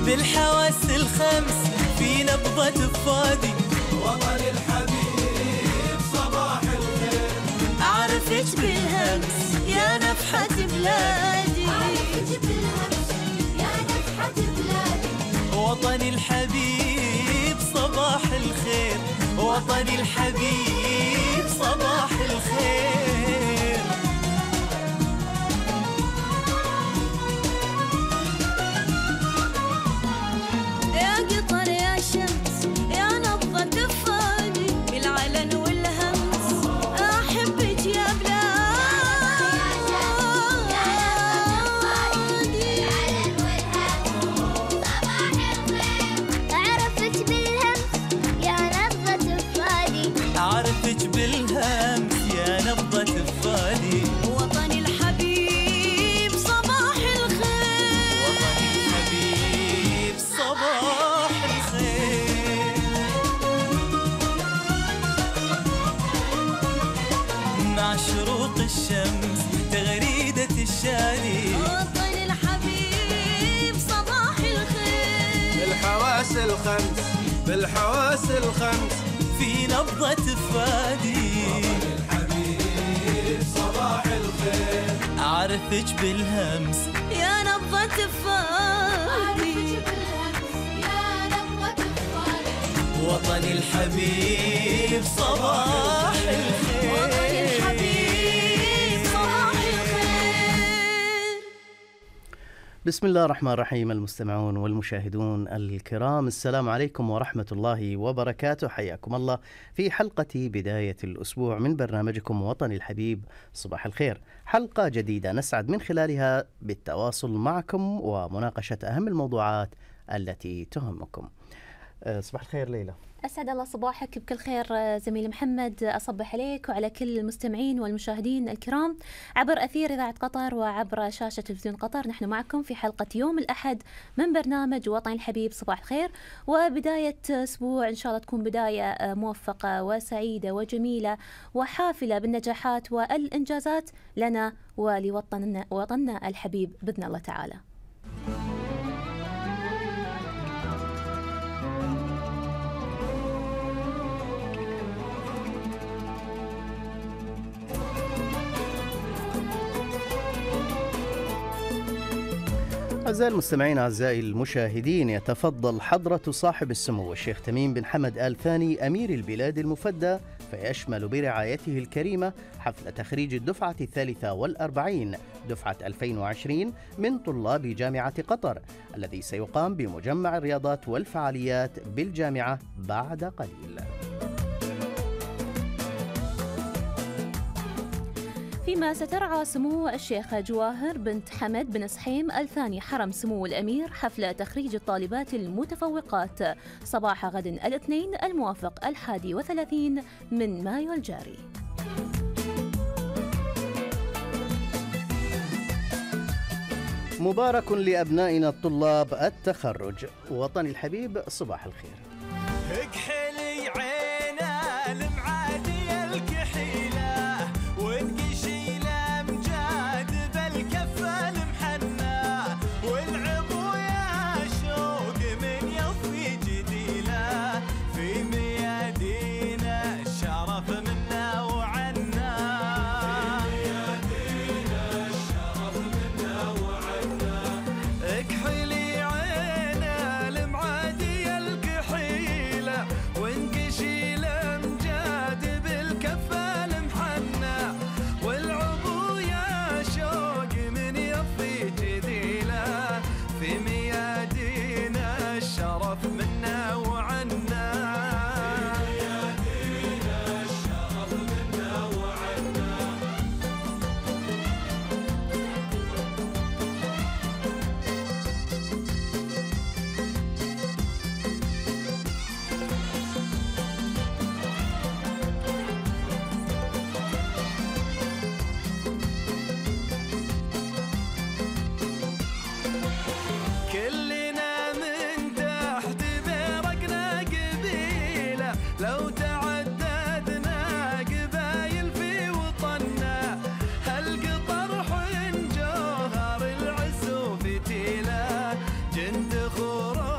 بالحواس الخمس في نبضة فؤادي. وطني الحبيب صباح الخير، أعرفك بالهمس يا نفحة بلادي. أعرفك بالهمس يا نفحة بلادي. وطني الحبيب صباح الخير، وطني الحبيب صباح الخير. يا قطر يا شمس يا نبضة فؤادي، بالعلن والهمس أحبك يا بلادي. أعرفك بالهمس يا نبضة فؤادي. أعرفك بالهمس يا نبضة فؤادي. وطني الحبيب صباح الخير. وطني الحبيب صباح الخير. مع شروق الشمس تغريدة الشادي. وطني الحبيب صباح الخير. بالحواس الخمس بالحواس الخمس في نبضة فؤادي. الحبيب صباح الخير، أعرفك بالهمس يا نبضة فؤادي. يا نبضة فؤادي. وطني الحبيب صباح الخير. وطني الحبيب صباح الخير. بسم الله الرحمن الرحيم. المستمعون والمشاهدون الكرام، السلام عليكم ورحمة الله وبركاته. حياكم الله في حلقة بداية الأسبوع من برنامجكم وطني الحبيب صباح الخير. حلقة جديدة نسعد من خلالها بالتواصل معكم ومناقشة أهم الموضوعات التي تهمكم. صباح الخير ليلى. أسعد الله صباحك بكل خير زميل محمد. أصبح عليك وعلى كل المستمعين والمشاهدين الكرام عبر أثير إذاعة قطر وعبر شاشة تلفزيون قطر. نحن معكم في حلقة يوم الأحد من برنامج وطن الحبيب صباح الخير، وبداية أسبوع إن شاء الله تكون بداية موفقة وسعيدة وجميلة وحافلة بالنجاحات والإنجازات لنا ولوطننا الحبيب بإذن الله تعالى. أعزائي المستمعين أعزائي المشاهدين، يتفضل حضرة صاحب السمو الشيخ تميم بن حمد آل ثاني أمير البلاد المفدى، فيشمل برعايته الكريمة حفل تخريج الدفعة 43 دفعة 2020 من طلاب جامعة قطر، الذي سيقام بمجمع الرياضات والفعاليات بالجامعة بعد قليل. فيما سترعى سمو الشيخة جواهر بنت حمد بن صحيم آل ثاني حرم سمو الأمير حفل تخريج الطالبات المتفوقات صباح غد الاثنين الموافق 31 من مايو الجاري. مبارك لأبنائنا الطلاب التخرج. وطن الحبيب صباح الخير. اكحلي عينا المعادي الكحيلة، ونقشي الأمجاد بالكفة المحنة، والعبو يا شوق من يطفي جديلة، في ميادينا الشرف منا وعنا. اكحلي عينا المعادي الكحيلة، ونقشي الأمجاد بالكفة المحنة، والعبو يا شوق من يطفي جديلة، في ميادينا الشرف منا وعنا. كلنا من تحت برقنا قبيلة، لو تعددنا قبايل في وطننا، هالقطر حن جوهر العز وفتيلة، جند خروج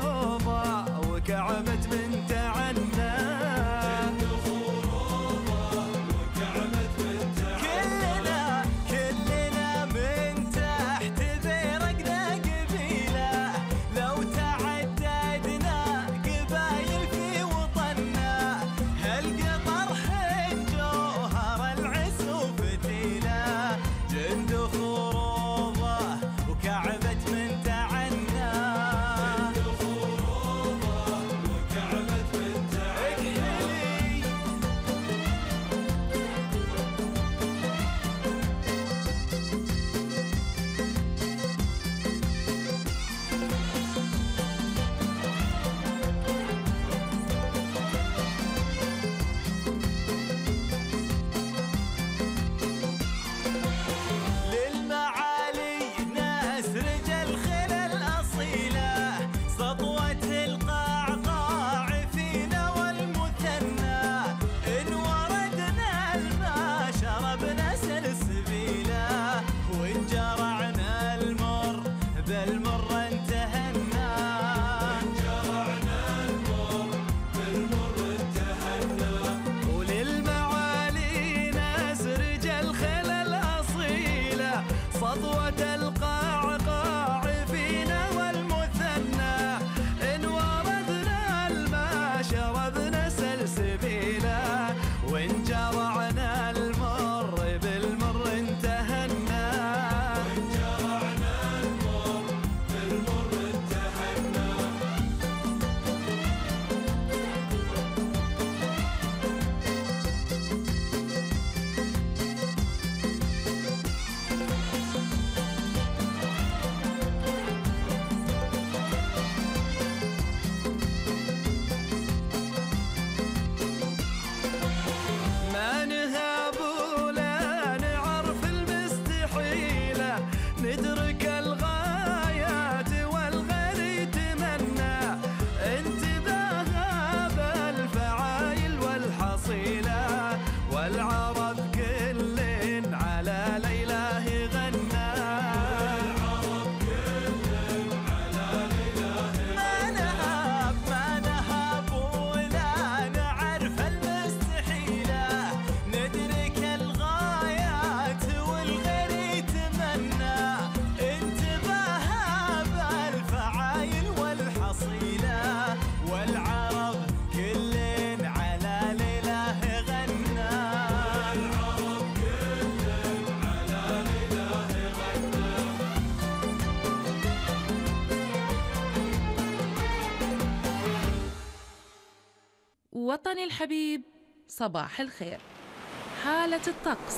وطني الحبيب صباح الخير. حالة الطقس.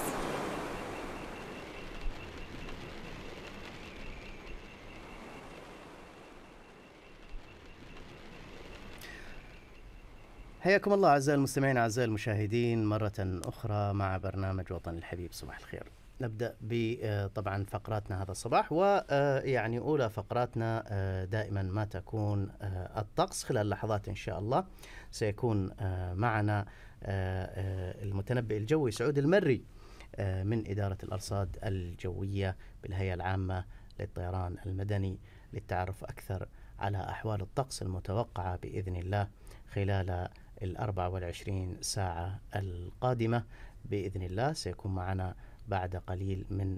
حياكم الله أعزائي المستمعين أعزائي المشاهدين مرة أخرى مع برنامج وطن الحبيب صباح الخير. نبدأ طبعا فقراتنا هذا الصباح، ويعني أولى فقراتنا دائما ما تكون الطقس. خلال لحظات إن شاء الله سيكون معنا المتنبئ الجوي سعود المري من إدارة الأرصاد الجوية بالهيئة العامة للطيران المدني للتعرف أكثر على أحوال الطقس المتوقعة بإذن الله خلال 24 ساعة القادمة بإذن الله. سيكون معنا بعد قليل من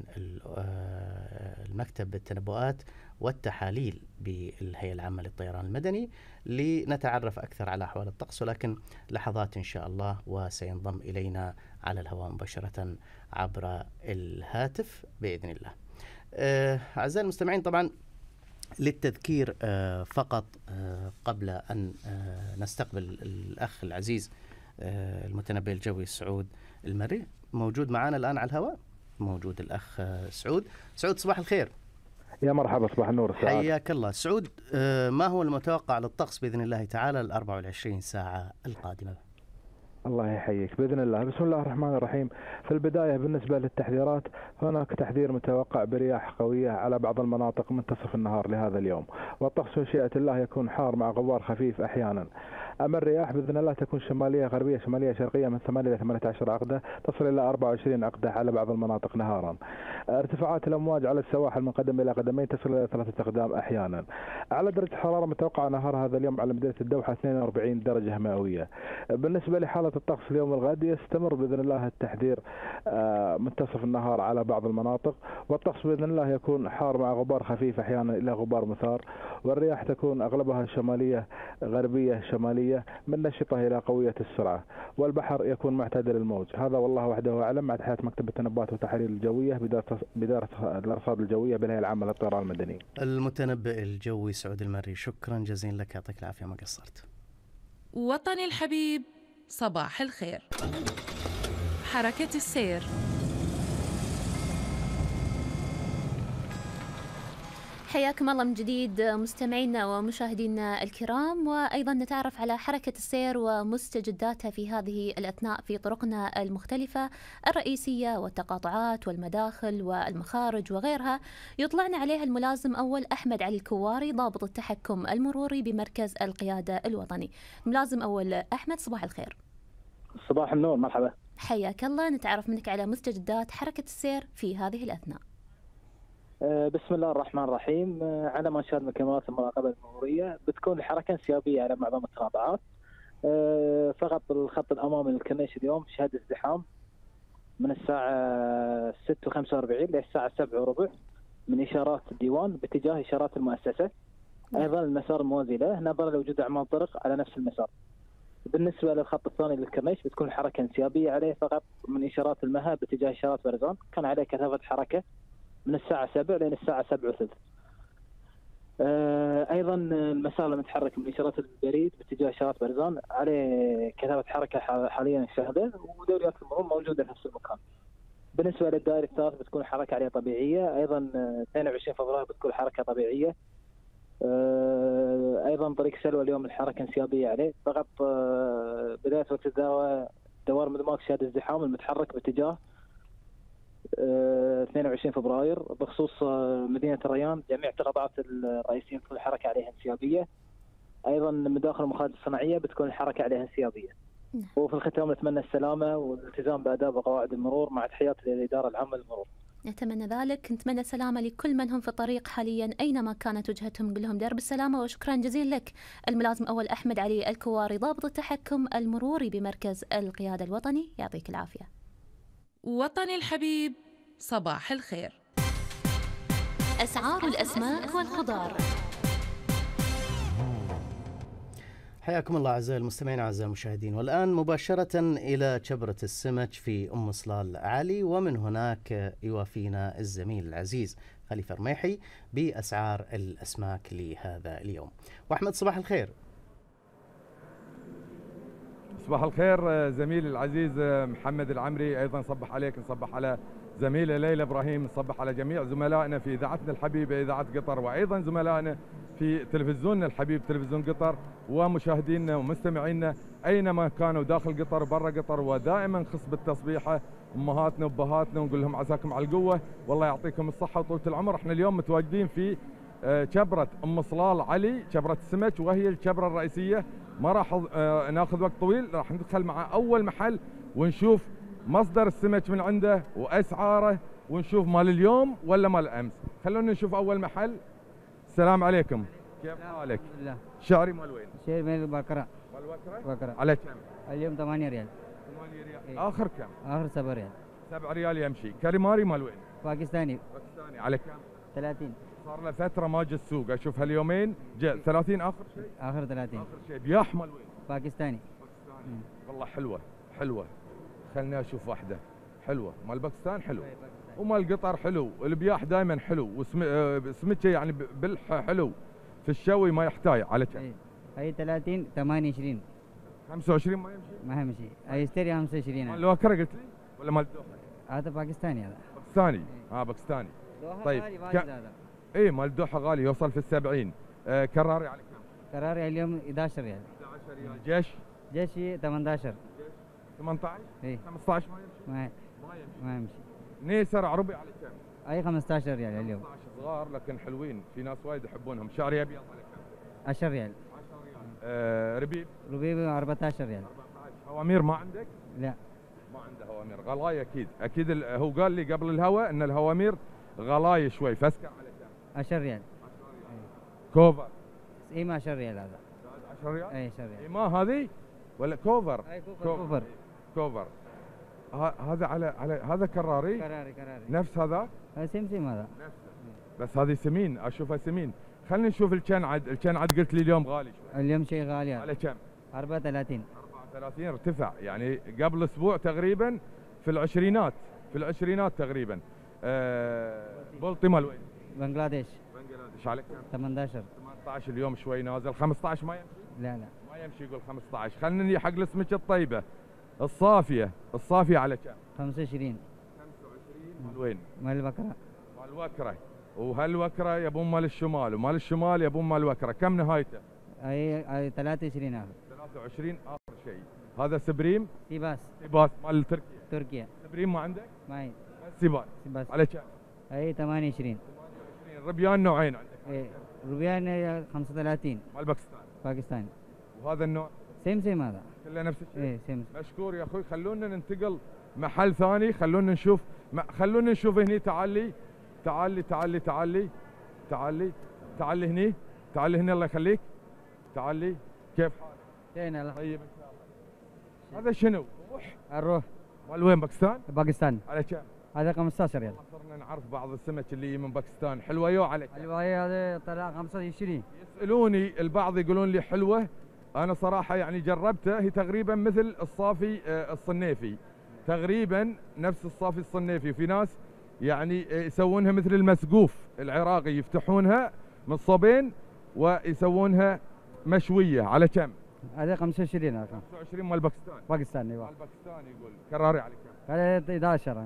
المكتب التنبؤات والتحاليل بالهيئة العامة للطيران المدني لنتعرف أكثر على أحوال الطقس، ولكن لحظات إن شاء الله وسينضم إلينا على الهواء مباشرة عبر الهاتف بإذن الله. أعزائي المستمعين، طبعا للتذكير فقط قبل أن نستقبل الأخ العزيز المتنبئ الجوي سعود المري، موجود معنا الآن على الهواء. موجود الأخ سعود. صباح الخير. يا مرحبا، صباح النور والسعادة. حياك الله سعود. ما هو المتوقع للطقس بإذن الله تعالى 24 ساعة القادمة؟ الله يحييك بإذن الله. بسم الله الرحمن الرحيم. في البداية بالنسبة للتحذيرات، هناك تحذير متوقع برياح قوية على بعض المناطق منتصف النهار لهذا اليوم، والطقس مشيئة الله يكون حار مع غبار خفيف أحيانا. أما الرياح بإذن الله تكون شمالية غربية شمالية شرقية من 8 إلى 18 عقدة، تصل إلى 24 عقدة على بعض المناطق نهارا. ارتفاعات الأمواج على السواحل من قدم إلى قدمين تصل إلى 3 أقدام أحيانا. على درجة حرارة متوقعة نهار هذا اليوم على مدينة الدوحة 42 درجة مئوية. بالنسبة لحالة الطقس اليوم الغد، يستمر بإذن الله التحذير منتصف النهار على بعض المناطق، والطقس بإذن الله يكون حار مع غبار خفيف أحيانا إلى غبار مثار، والرياح تكون أغلبها شمالية غربية شمالية من نشطة إلى قوية السرعة، والبحر يكون معتدل الموج. هذا والله وحده أعلم، مع تحيات مكتب التنبؤات والتحاليل الجوية بدارة الأرصاد الجوية بالهيئة العامة للطيران المدني. المتنبئ الجوي سعود المري، شكرا جزيلا لك، يعطيك العافية، ما قصرت. وطني الحبيب صباح الخير. حركة السير. حياكم الله من جديد مستمعينا ومشاهدينا الكرام، وأيضا نتعرف على حركة السير ومستجداتها في هذه الأثناء في طرقنا المختلفة الرئيسية والتقاطعات والمداخل والمخارج وغيرها. يطلعنا عليها الملازم أول أحمد علي الكواري ضابط التحكم المروري بمركز القيادة الوطني. ملازم أول أحمد، صباح الخير. صباح النور، مرحبا. حياك الله، نتعرف منك على مستجدات حركة السير في هذه الأثناء. بسم الله الرحمن الرحيم. على ما شاهد من كاميرات المراقبة المرورية بتكون الحركة انسيابية على معظم التقاطعات. فقط الخط الأمامي للكورنيش اليوم شهد ازدحام من الساعة 6:45 للساعة 7:15 من إشارات الديوان باتجاه إشارات المؤسسة. أيضا المسار الموازي له نظرا لوجود أعمال طرق على نفس المسار. بالنسبة للخط الثاني للكورنيش بتكون الحركة انسيابية عليه فقط من إشارات المها باتجاه إشارات برزان، كان عليه كثافة حركة من الساعة 7 لين الساعة 7:03. أيضا المسار المتحرك من إشارات البريد باتجاه إشارات برزان عليه كثافة حركة حاليا شاهدة، ودوريات المرور موجودة في نفس المكان. بالنسبة للدائري الثالث بتكون الحركة عليه طبيعية. أيضا 22 فبراير بتكون حركة طبيعية. أيضا طريق سلوى اليوم الحركة انسيابية عليه فقط. بداية وقت دوار مدماغ شهد ازدحام المتحرك باتجاه 22 فبراير. بخصوص مدينة الريان جميع التقاطعات الرئيسية بتكون الحركة عليها انسيابية. أيضا مداخل المخازن الصناعية بتكون الحركة عليها انسيابية. وفي الختام نتمنى السلامة والالتزام بآداب وقواعد المرور مع تحيات للإدارة العامة للمرور. نتمنى ذلك. نتمنى سلامة لكل من هم في الطريق حاليا أينما كانت وجهتهم، نقول لهم درب السلامة وشكرا جزيلا لك الملازم أول أحمد علي الكواري ضابط التحكم المروري بمركز القيادة الوطني، يعطيك العافية. وطني الحبيب صباح الخير. أسعار الأسماك والخضار. حياكم الله أعزائي المستمعين أعزائي المشاهدين، والآن مباشرة إلى شبرة السمك في أم صلال علي، ومن هناك يوافينا الزميل العزيز خليفة رميحي بأسعار الأسماك لهذا اليوم. وأحمد صباح الخير. صباح الخير زميلي العزيز محمد العمري، ايضا نصبح عليك، نصبح على زميله ليلى ابراهيم، نصبح على جميع زملائنا في اذاعتنا الحبيبه اذاعه قطر، وايضا زملائنا في تلفزيوننا الحبيب تلفزيون قطر، ومشاهدينا ومستمعينا اينما كانوا داخل قطر وبرا قطر، ودائما نخص بالتصبيحه امهاتنا وابهاتنا ونقول لهم عساكم على القوه، والله يعطيكم الصحه وطولة العمر. احنا اليوم متواجدين في شبرة ام صلال علي، شبرة السمك، وهي الشبرة الرئيسيه. ما راح ناخذ وقت طويل، راح ندخل مع اول محل ونشوف مصدر السمك من عنده واسعاره، ونشوف مال اليوم ولا مال امس. خلونا نشوف اول محل. السلام عليكم، كيف حالك؟ الحمد لله. شعري مال وين؟ شعري مال البكرة. مال بكرة؟ بكرة. على كم؟ اليوم 8 ريال. 8 ريال. إيه. اخر كم؟ اخر 7 ريال. 7 ريال يمشي. كاليماري مال وين؟ باكستاني. باكستاني. على كم؟ 30. صار له فترة ما جا السوق، اشوف هاليومين جاء 30 اخر شيء؟ اخر 30. اخر شيء. بياح مال وين؟ باكستاني. باكستاني. والله حلوة حلوة. خلنا اشوف واحدة حلوة، مال باكستان حلو. ومال قطر حلو، البياح دائما حلو، وسمكه يعني بلح حلو. في الشوي ما يحتاج. على كم؟ هي 30 28. 25 ما يمشي؟ ما يمشي. هي اشتري 25. مال الوكرة قلت لي ولا مال الدوحة؟ هذا باكستاني هذا. باكستاني. باكستاني. طيب هذا. اي مال الدوحة غالي يوصل في ال70. كراري على كم؟ كراري اليوم 11 ريال. 11 ريال. جيش؟ جيشي 18. 18؟ اي 15 ما يمشي؟ ما يمشي. ما يمشي. نيسر عربي على كم؟ اي 15 ريال اليوم. 15 صغار لكن حلوين، في ناس وايد يحبونهم. شعري ابيض على كم؟ 10 ريال. 10 ريال. ربيب؟ ربيب 14 ريال. 14. هوامير ما عندك؟ لا ما عنده هوامير. غلاي اكيد اكيد. هو قال لي قبل الهوا ان الهوامير غلاي شوي. فسكر على كم؟ 10 ريال. 10 ريال. كوفر؟ اي ما 10 ريال هذا. 10 ريال؟ اي 10 ريال. ما هذه ولا كوفر؟ اي كوفر. كوفر. هذا على هذا كراري؟ كراري. نفس هذا؟ سمسم هذا. نفسه. بس هذه سمين، اشوفها سمين. خلينا نشوف الكنعد. الكنعد قلت لي اليوم غالي شوي. اليوم شيء غالي. على كم؟ 34. 34 ارتفع، يعني قبل اسبوع تقريبا في العشرينات، تقريبا. بلطي مال وين؟ بنغلاديش. على كم؟ 18. 18 اليوم شوي نازل. 15 ما يمشي؟ لا ما يمشي. يقول 15. خلينا نجي حق السمكه الطيبه الصافيه على كم؟ 25. 25 مال وين؟ مال البكرة. مال الوكره. وهالوكره يبون مال الشمال، ومال الشمال يبون مال الوكره. كم نهايته؟ اي 23 اخر. 23 اخر شيء. هذا سبريم؟ سيباس مال تركيا. سبريم ما عندك؟ ما سيباس. على كم؟ اي 28. 28. ربيان نوعين عندك؟ اي ربيان 35. مال باكستاني. وهذا النوع؟ سمسم هذا. كله نفس الشيء؟ اي سمسم. مشكور يا اخوي. خلونا ننتقل محل ثاني. خلونا نشوف هني. تعالي هني. الله يخليك. تعالي. كيف حالك؟ زين. طيب ان شاء الله. هذا شنو؟ الروح. مال وين؟ باكستان. على كم؟ هذا 15 ريال. صرنا نعرف بعض السمك اللي من باكستان. حلوه على كم؟ حلوه هذا طلع 25. يسالوني البعض يقولون لي حلوه. انا صراحه يعني جربته، هي تقريبا مثل الصافي الصنيفي، تقريبا نفس الصافي الصنيفي. في ناس يعني يسوونها مثل المسقوف العراقي، يفتحونها من صوبين ويسوونها مشويه. على كم؟ هذا 25 اخر. 25 مال باكستان. ايوه مال باكستان. يقول كراري على كم؟ هذا 11.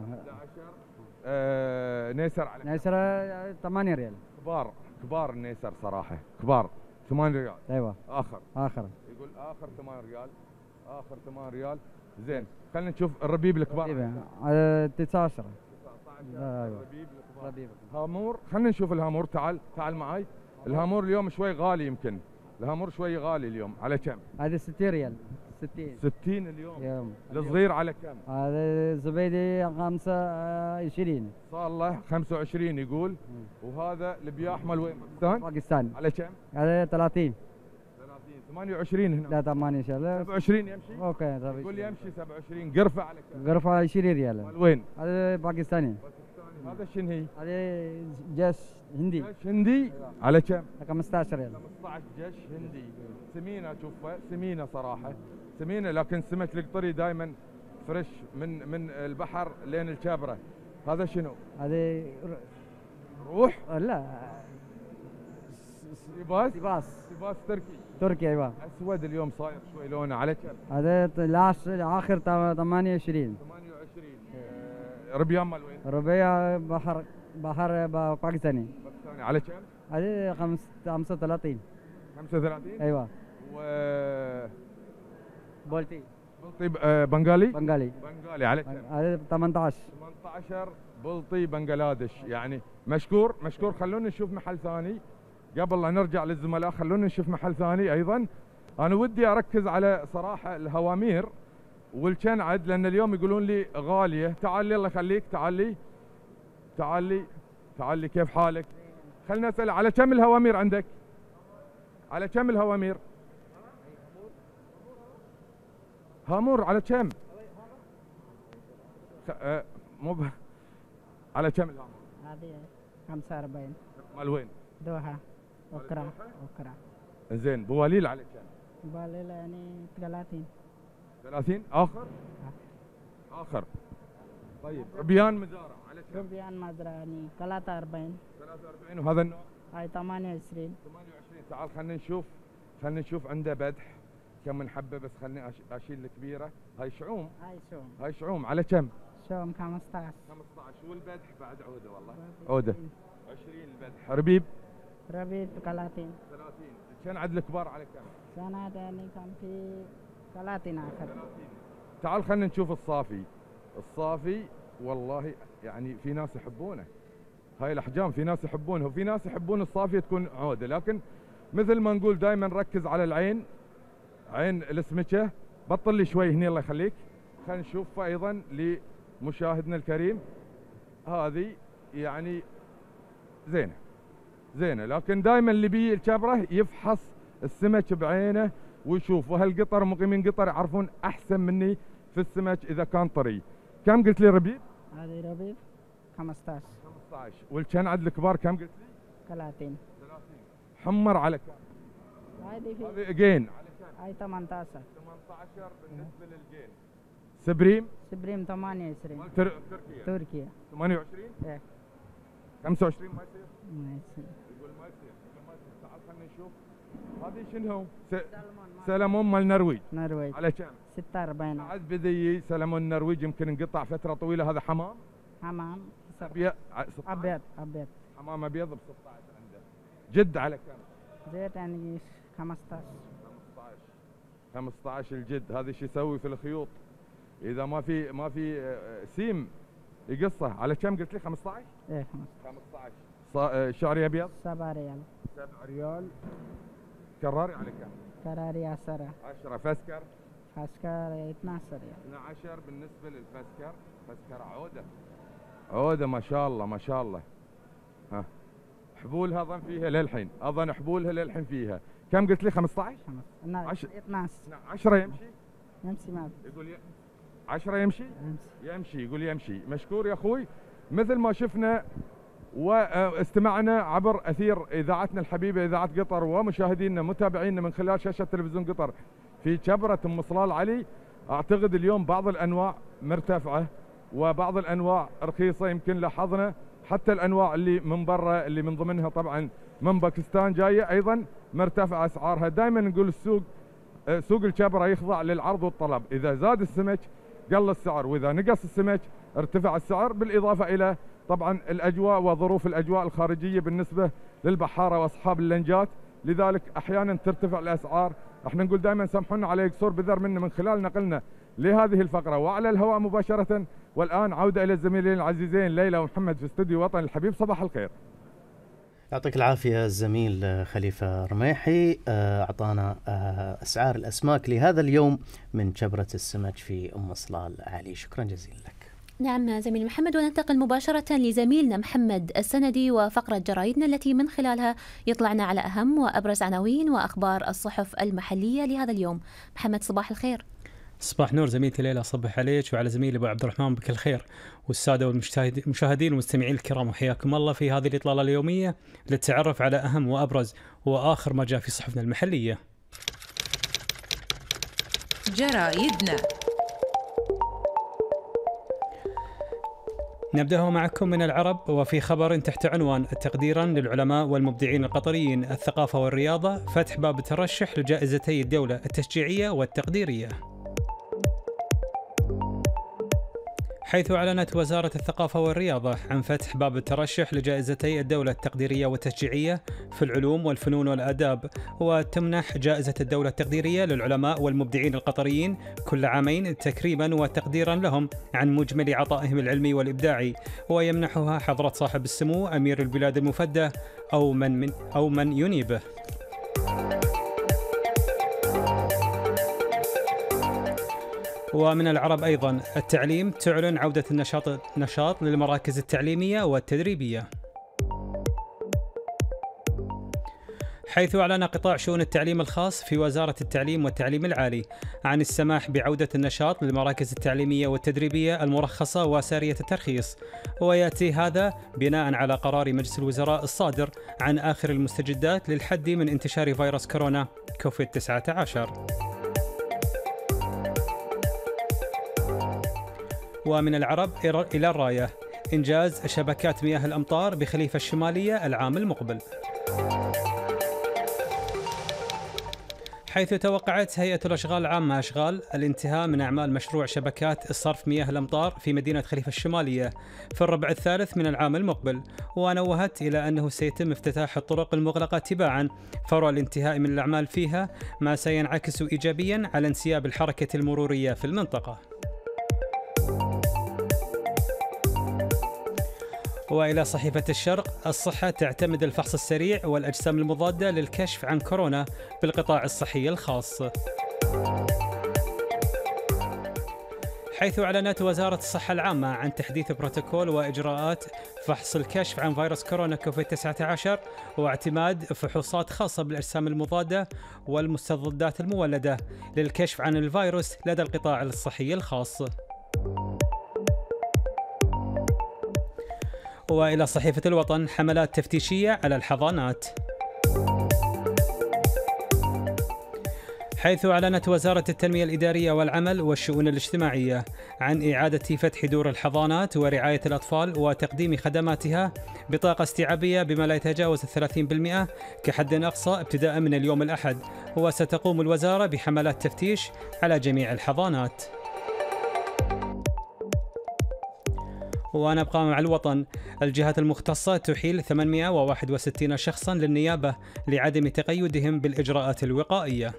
نيسر على كم؟ نيسر 8 ريال. كبار النيسر صراحه، كبار. 8 ريال. ايوه اخر. يقول اخر 8 ريال. اخر 8 ريال. زين خلينا نشوف الربيب الكبار. على 19. ايوه الربيب. هامور. خلينا نشوف الهامور. تعال معي. الهامور اليوم شوي غالي، يمكن الهامور شوي غالي اليوم. على كم؟ هذا 60 ريال. 60 اليوم. الصغير على كم؟ هذا الزبيدي 25. صار له 25 يقول. وهذا البياح مال وين؟ باكستان. على كم؟ هذا 30. 28 هنا. لا 8 ان شاء الله. 27 يمشي؟ اوكي. يقول يمشي 27. قرفه على كم؟ قرفه 20 ريال. مال وين؟ هذا باكستاني. هذا شنو هي؟ هذا جيش هندي. جيش هندي. على كم؟ 15 ريال. 15 جيش هندي. سمينه اشوفها، سمينه صراحه، سمينه، لكن سمك القطري دائما فريش من البحر لين الشابره. هذا شنو؟ هذا روح؟ لا سيباس تركي. تركيا ايوه. اسود اليوم صاير شوي لونه على كم؟ هذا اخر 28. ربيان مال وين؟ ربيع بحر باكستاني. باكستاني على كم؟ هذه 35. 35 ايوه. و بولتي بنغالي على كم؟ هذا 18 بلطي بنغلاديش. يعني مشكور. خلونا نشوف محل ثاني قبل لا نرجع للزملاء. خلونا نشوف محل ثاني ايضا. انا ودي اركز على صراحه الهوامير والكنعد لان اليوم يقولون لي غاليه. تعالي الله يخليك، تعالي كيف حالك؟ خلنا اسال على كم الهوامير عندك؟ على كم الهوامير؟ هامور على كم؟ على كم الهامور؟ هذه 45. مال وين؟ دوحة أوكرا. زين. بواليل على كم؟ بواليل يعني 30 آخر. طيب ربيان مزارع على كم؟ ربيان مزرعة يعني 43. وهذا النوع؟ هاي 28. تعال خلينا نشوف عنده بدح كم من حبة. بس خليني أشيل الكبيرة. هاي شعوم على كم؟ شعوم 15. والبدح بعد عودة والله. عودة 20 البدح. ربيب 30. كان عد الكبار على كم؟ سنة يعني كان في 30 آخر. تعال خلينا نشوف الصافي والله يعني في ناس يحبونه. هاي الأحجام في ناس يحبونها وفي ناس يحبون الصافية تكون عودة. لكن مثل ما نقول دائما ركز على العين، عين السمكة. بطل لي شوي هني الله يخليك. خلينا نشوف أيضا لمشاهدنا الكريم. هذه يعني زينة لكن دائما اللي بيه الكبرة يفحص السمك بعينه ويشوف. وهالقطر مقيمين قطر يعرفون أحسن مني في السمك إذا كان طري. كم قلت لي ربيب؟ هذه ربيب 15. والكنعد الكبار كم قلت لي؟ 30. حمر على كم؟ هذه جين على كم؟ هاي 18 بالنسبة للجين. سبريم 28. تركيا 28. ايه 25 ما يصير؟ ما يصير. يقول ما يصير. تعال خلينا نشوف. هذه شنو؟ سلمون مال نرويج. على كم؟ 46. عاد بذي سلمون نرويج يمكن انقطع فترة طويلة. هذا حمام ابيض. حمام ابيض ب 16 عنده. جد على كم؟ زيت يعني 15 الجد. هذا شو يسوي في الخيوط اذا ما في سيم يقصه. على كم قلت لي؟ 15. ايه 15. شعري ابيض 7 ريال. 7 ريال. كراري على كم؟ كراري 10. فسكر 12 ريال. 12 بالنسبه للفسكر. فسكر عوده ما شاء الله. ها حبولها اظن فيها للحين. فيها. كم قلت لي؟ 15. 12. 10 يمشي ما يقول 10 يمشي. يقول يمشي. مشكور يا اخوي. مثل ما شفنا واستمعنا عبر اثير اذاعتنا الحبيبه اذاعه قطر ومشاهدينا متابعينا من خلال شاشه تلفزيون قطر في كبره ام صلال علي. اعتقد اليوم بعض الانواع مرتفعه وبعض الانواع رخيصه. يمكن لاحظنا حتى الانواع اللي من برا اللي من ضمنها طبعا من باكستان جايه ايضا مرتفعه اسعارها. دائما نقول سوق الكبره يخضع للعرض والطلب. اذا زاد السمك قل السعر، واذا نقص السمك ارتفع السعر، بالاضافه الى طبعا الاجواء وظروف الاجواء الخارجيه بالنسبه للبحاره واصحاب اللنجات. لذلك احيانا ترتفع الاسعار. احنا نقول دائما سامحونا على قصور بذر منا من خلال نقلنا لهذه الفقره وعلى الهواء مباشره. والان عوده الى الزميلين العزيزين ليلى ومحمد في استوديو وطن الحبيب. صباح الخير. يعطيك العافية الزميل خليفة رميحي. أعطانا أسعار الأسماك لهذا اليوم من جبرة السمك في أم صلال علي. شكرا جزيلا لك. نعم زميل محمد، وننتقل مباشرة لزميلنا محمد السندي وفقرة جرايدنا التي من خلالها يطلعنا على أهم وأبرز عناوين وأخبار الصحف المحلية لهذا اليوم. محمد صباح الخير. صباح نور زميلتي ليلى، صبح عليك وعلى زميلي ابو عبد الرحمن بكل خير، والساده والمشاهدين والمستمعين الكرام، وحياكم الله في هذه الاطلاله اليوميه للتعرف على اهم وابرز واخر ما جاء في صحفنا المحليه. جرايدنا. نبدأ معكم من العرب، وفي خبر تحت عنوان تقديرا للعلماء والمبدعين القطريين الثقافة والرياضة، فتح باب الترشح لجائزتي الدولة التشجيعية والتقديرية. حيث أعلنت وزارة الثقافة والرياضة عن فتح باب الترشح لجائزتي الدولة التقديرية والتشجيعية في العلوم والفنون والآداب، وتمنح جائزة الدولة التقديرية للعلماء والمبدعين القطريين كل عامين تكريما وتقديرا لهم عن مجمل عطائهم العلمي والإبداعي، ويمنحها حضرة صاحب السمو أمير البلاد المفدى أو من ينيبه. ومن العرب أيضا التعليم تعلن عودة النشاط للمراكز التعليمية والتدريبية. حيث أعلن قطاع شؤون التعليم الخاص في وزارة التعليم والتعليم العالي عن السماح بعودة النشاط للمراكز التعليمية والتدريبية المرخصة وسارية الترخيص، ويأتي هذا بناء على قرار مجلس الوزراء الصادر عن آخر المستجدات للحد من انتشار فيروس كورونا كوفيد-19. ومن العرب إلى الراية، إنجاز شبكات مياه الأمطار بخليفة الشمالية العام المقبل. حيث توقعت هيئة الأشغال العامة أشغال الانتهاء من أعمال مشروع شبكات الصرف مياه الأمطار في مدينة خليفة الشمالية في الربع الثالث من العام المقبل، ونوهت إلى أنه سيتم افتتاح الطرق المغلقة تباعا فور الانتهاء من الأعمال فيها، ما سينعكس إيجابيا على انسياب الحركة المرورية في المنطقة. وإلى صحيفة الشرق، الصحة تعتمد الفحص السريع والأجسام المضادة للكشف عن كورونا بالقطاع الصحي الخاص. حيث أعلنت وزارة الصحة العامة عن تحديث بروتوكول وإجراءات فحص الكشف عن فيروس كورونا كوفيد-19 واعتماد فحوصات خاصة بالأجسام المضادة والمستضدات المولدة للكشف عن الفيروس لدى القطاع الصحي الخاص. وإلى صحيفة الوطن، حملات تفتيشية على الحضانات. حيث أعلنت وزارة التنمية الإدارية والعمل والشؤون الاجتماعية عن إعادة فتح دور الحضانات ورعاية الأطفال وتقديم خدماتها بطاقة استيعابية بما لا يتجاوز 30% كحد أقصى ابتداء من اليوم الأحد، وستقوم الوزارة بحملات تفتيش على جميع الحضانات. ونبقى مع الوطن، الجهات المختصة تحيل 861 شخصا للنيابة لعدم تقيدهم بالإجراءات الوقائية.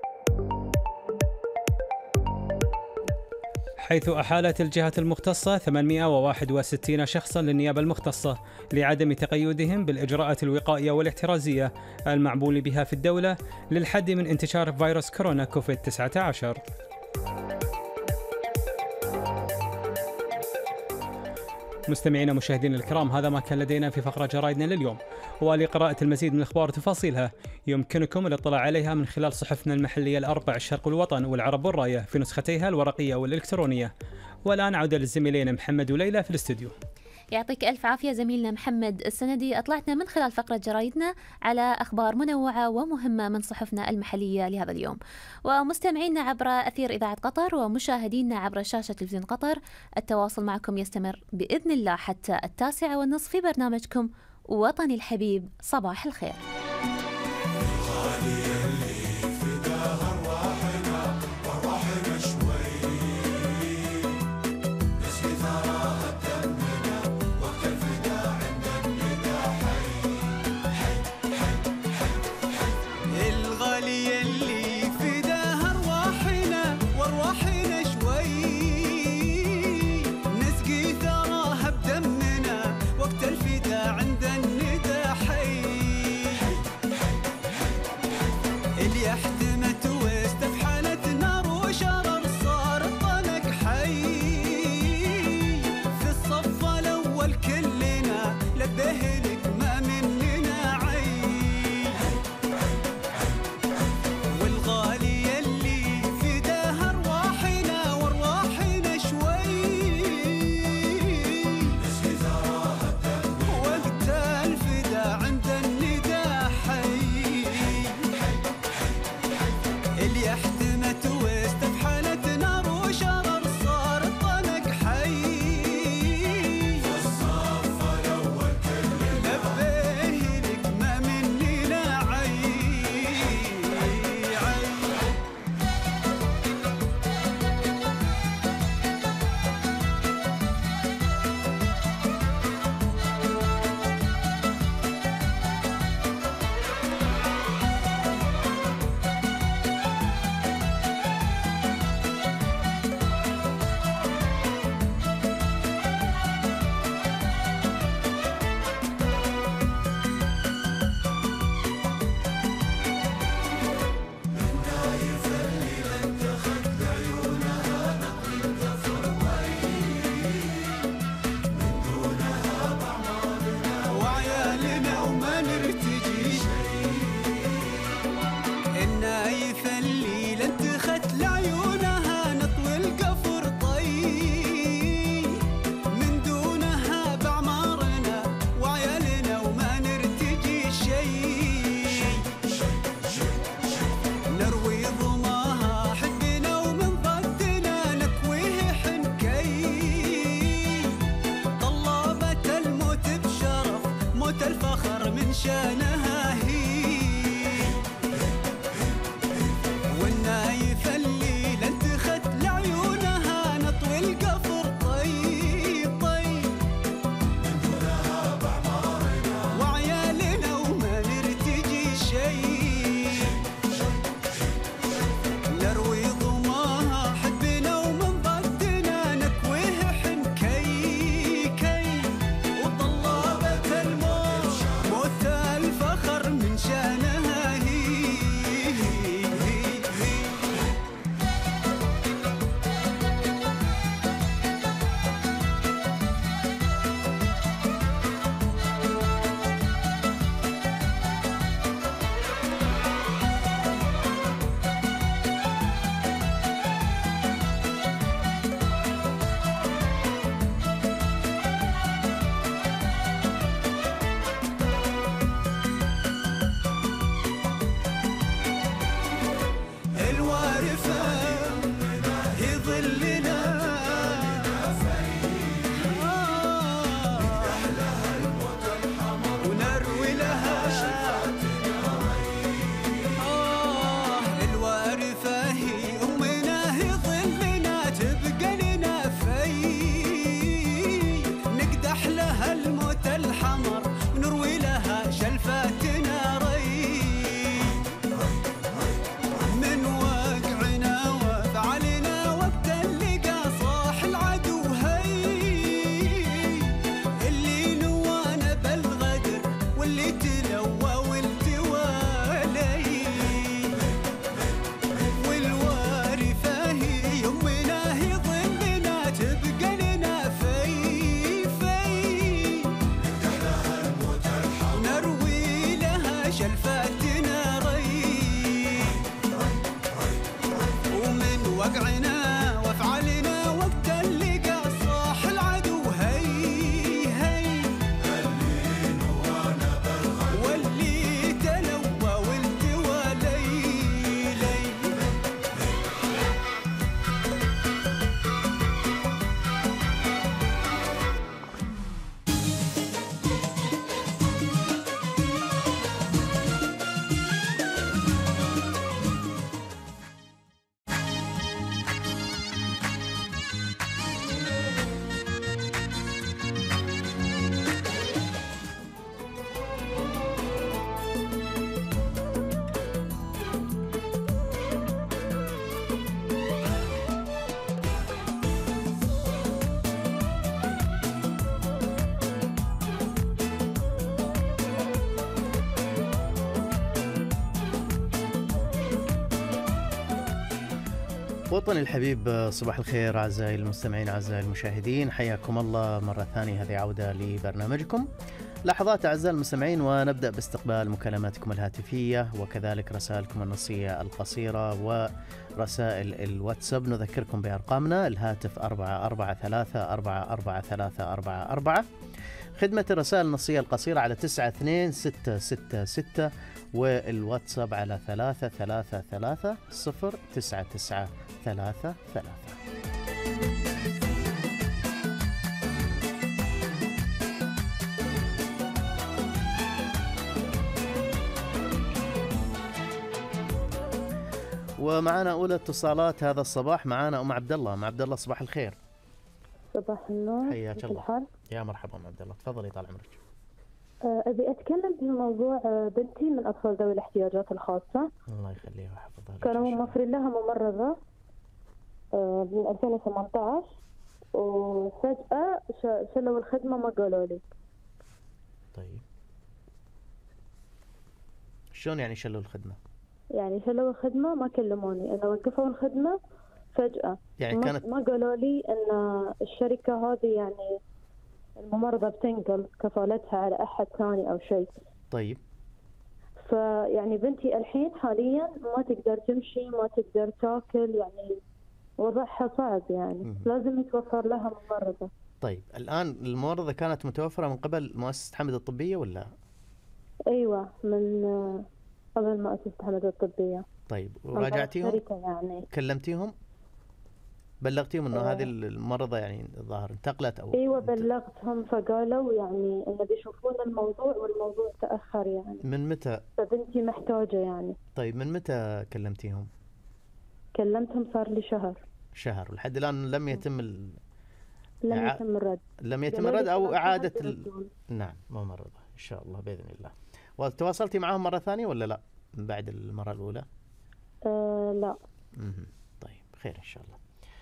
حيث أحالت الجهات المختصة 861 شخصا للنيابة المختصة لعدم تقيدهم بالإجراءات الوقائية والاحترازية المعمول بها في الدولة للحد من انتشار فيروس كورونا كوفيد-19. مستمعينا مشاهدينا الكرام، هذا ما كان لدينا في فقرة جرائدنا لليوم، ولقراءة المزيد من الأخبار وتفاصيلها يمكنكم الاطلاع عليها من خلال صحفنا المحلية الأربع، الشرق والوطن والعرب والراية في نسختيها الورقية والإلكترونية. والآن عودة للزميلين محمد وليلى في الاستوديو. يعطيك ألف عافية زميلنا محمد السندي. أطلعتنا من خلال فقرة جرايدنا على أخبار منوعة ومهمة من صحفنا المحلية لهذا اليوم. ومستمعينا عبر أثير إذاعة قطر ومشاهدينا عبر شاشة تلفزيون قطر، التواصل معكم يستمر بإذن الله حتى 9:30 في برنامجكم وطني الحبيب. صباح الخير. بوقعنا وافعالنا وقت اللقا صاح العدو هي هي اللي نوانا بالغد واللي تلوى والتوى لي لي. وطني الحبيب، صباح الخير أعزائي المستمعين أعزائي المشاهدين، حياكم الله مرة ثانية. هذه عودة لبرنامجكم لحظات أعزائي المستمعين، ونبدأ باستقبال مكالماتكم الهاتفية وكذلك رسائلكم النصية القصيرة ورسائل الواتساب. نذكركم بأرقامنا: الهاتف 44344 خدمة الرسائل النصية القصيرة على 92666 والواتساب على 333 ومعنا أولى اتصالات هذا الصباح. معنا أم عبد الله. أم عبد الله صباح الخير. صباح النور. حياك الله. يا مرحبا أم عبد الله، تفضلي طال عمرك. أبي أتكلم في موضوع بنتي من أطفال ذوي الاحتياجات الخاصة. الله يخليها ويحفظها. كانوا موفرين لها ممرضة من 2018 وفجأة شلوا الخدمة ما قالوا لي. طيب شلون يعني شلوا الخدمة؟ يعني شلوا الخدمة ما كلموني، أنا وقفوا الخدمة فجأة. يعني كانت ما قالوا لي أن الشركة هذه يعني الممرضة بتنقل كفالتها على أحد ثاني أو شيء. طيب فيعني بنتي الحين حاليا ما تقدر تمشي، ما تقدر تاكل، يعني وضعها صعب، يعني لازم يتوفر لها ممرضة. طيب الآن الممرضة كانت متوفرة من قبل مؤسسة حمد الطبية ولا؟ أيوة من قبل مؤسسة حمد الطبية. طيب وراجعتيهم؟ يعني كلمتيهم؟ بلغتيهم انه هذه الممرضة يعني الظاهر انتقلت او؟ ايوه بلغتهم، فقالوا يعني انه بيشوفون الموضوع والموضوع تأخر يعني. من متى؟ فبنتي محتاجة يعني. طيب من متى كلمتيهم؟ كلمتهم صار لي شهر ولحد الان لم يتم لم يتم الرد. لم يتم الرد او اعادة نعم ممرضة ان شاء الله باذن الله. وتواصلتي معهم مرة ثانية ولا لا من بعد المرة الاولى؟ لا. طيب خير ان شاء الله.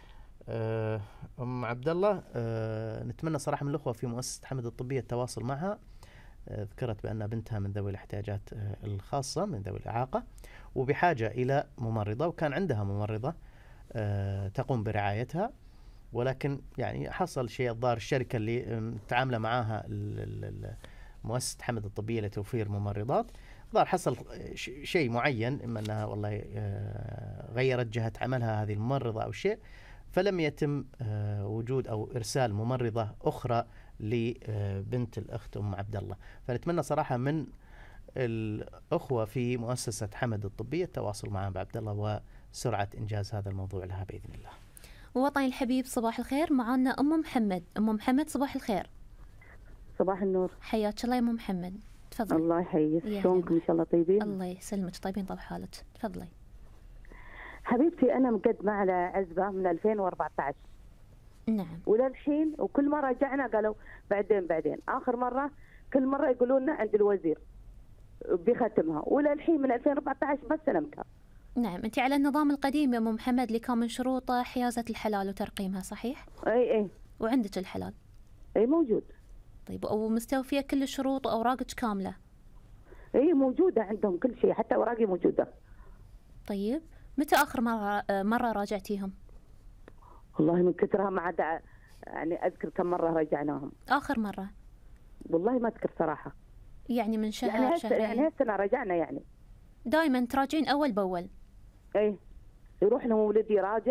أم عبد الله، نتمنى صراحة من الأخوة في مؤسسة حمد الطبية التواصل معها. ذكرت بأن بنتها من ذوي الاحتياجات الخاصة، من ذوي الإعاقة، وبحاجة إلى ممرضة، وكان عندها ممرضة تقوم برعايتها، ولكن يعني حصل شيء، الظاهر الشركة اللي متعاملة معها مؤسسة حمد الطبية لتوفير ممرضات، ظهر حصل شيء معين، إما أنها والله غيرت جهة عملها هذه الممرضة أو شيء، فلم يتم وجود أو إرسال ممرضة أخرى لبنت الأخت أم عبد الله. فنتمنى صراحة من الأخوة في مؤسسة حمد الطبية التواصل مع عبد الله وسرعة إنجاز هذا الموضوع لها بإذن الله. وطني الحبيب صباح الخير. معنا أم محمد. أم محمد صباح الخير. صباح النور. حياك الله يا أم محمد، تفضلي. الله يحييك، شلونكم؟ إن شاء الله طيبين؟ الله يسلمك، طيبين طب حالك، تفضلي. حبيبتي أنا مقدمة على عزبة من 2014. نعم. وللحين وكل ما رجعنا قالوا بعدين. آخر مرة كل مرة يقولون لنا عند الوزير بيختمها، وللحين من 2014 بس سلمتها. نعم. أنت على النظام القديم يا أم محمد اللي كان من شروطه حيازة الحلال وترقيمها، صحيح؟ أي. وعندك الحلال؟ أي موجود. طيب ومستوفية كل الشروط وأوراقك كاملة؟ أي موجودة عندهم كل شيء، حتى أوراقي موجودة. طيب متى آخر مرة راجعتيهم؟ والله من كثرها ما عاد يعني أذكر كم مرة رجعناهم. آخر مرة؟ والله ما أذكر صراحة. يعني من شهر يعني شهرين؟ يعني هالسنة رجعنا يعني. دائما تراجعين أول بأول؟ إيه، يروح لهم ولدي راجع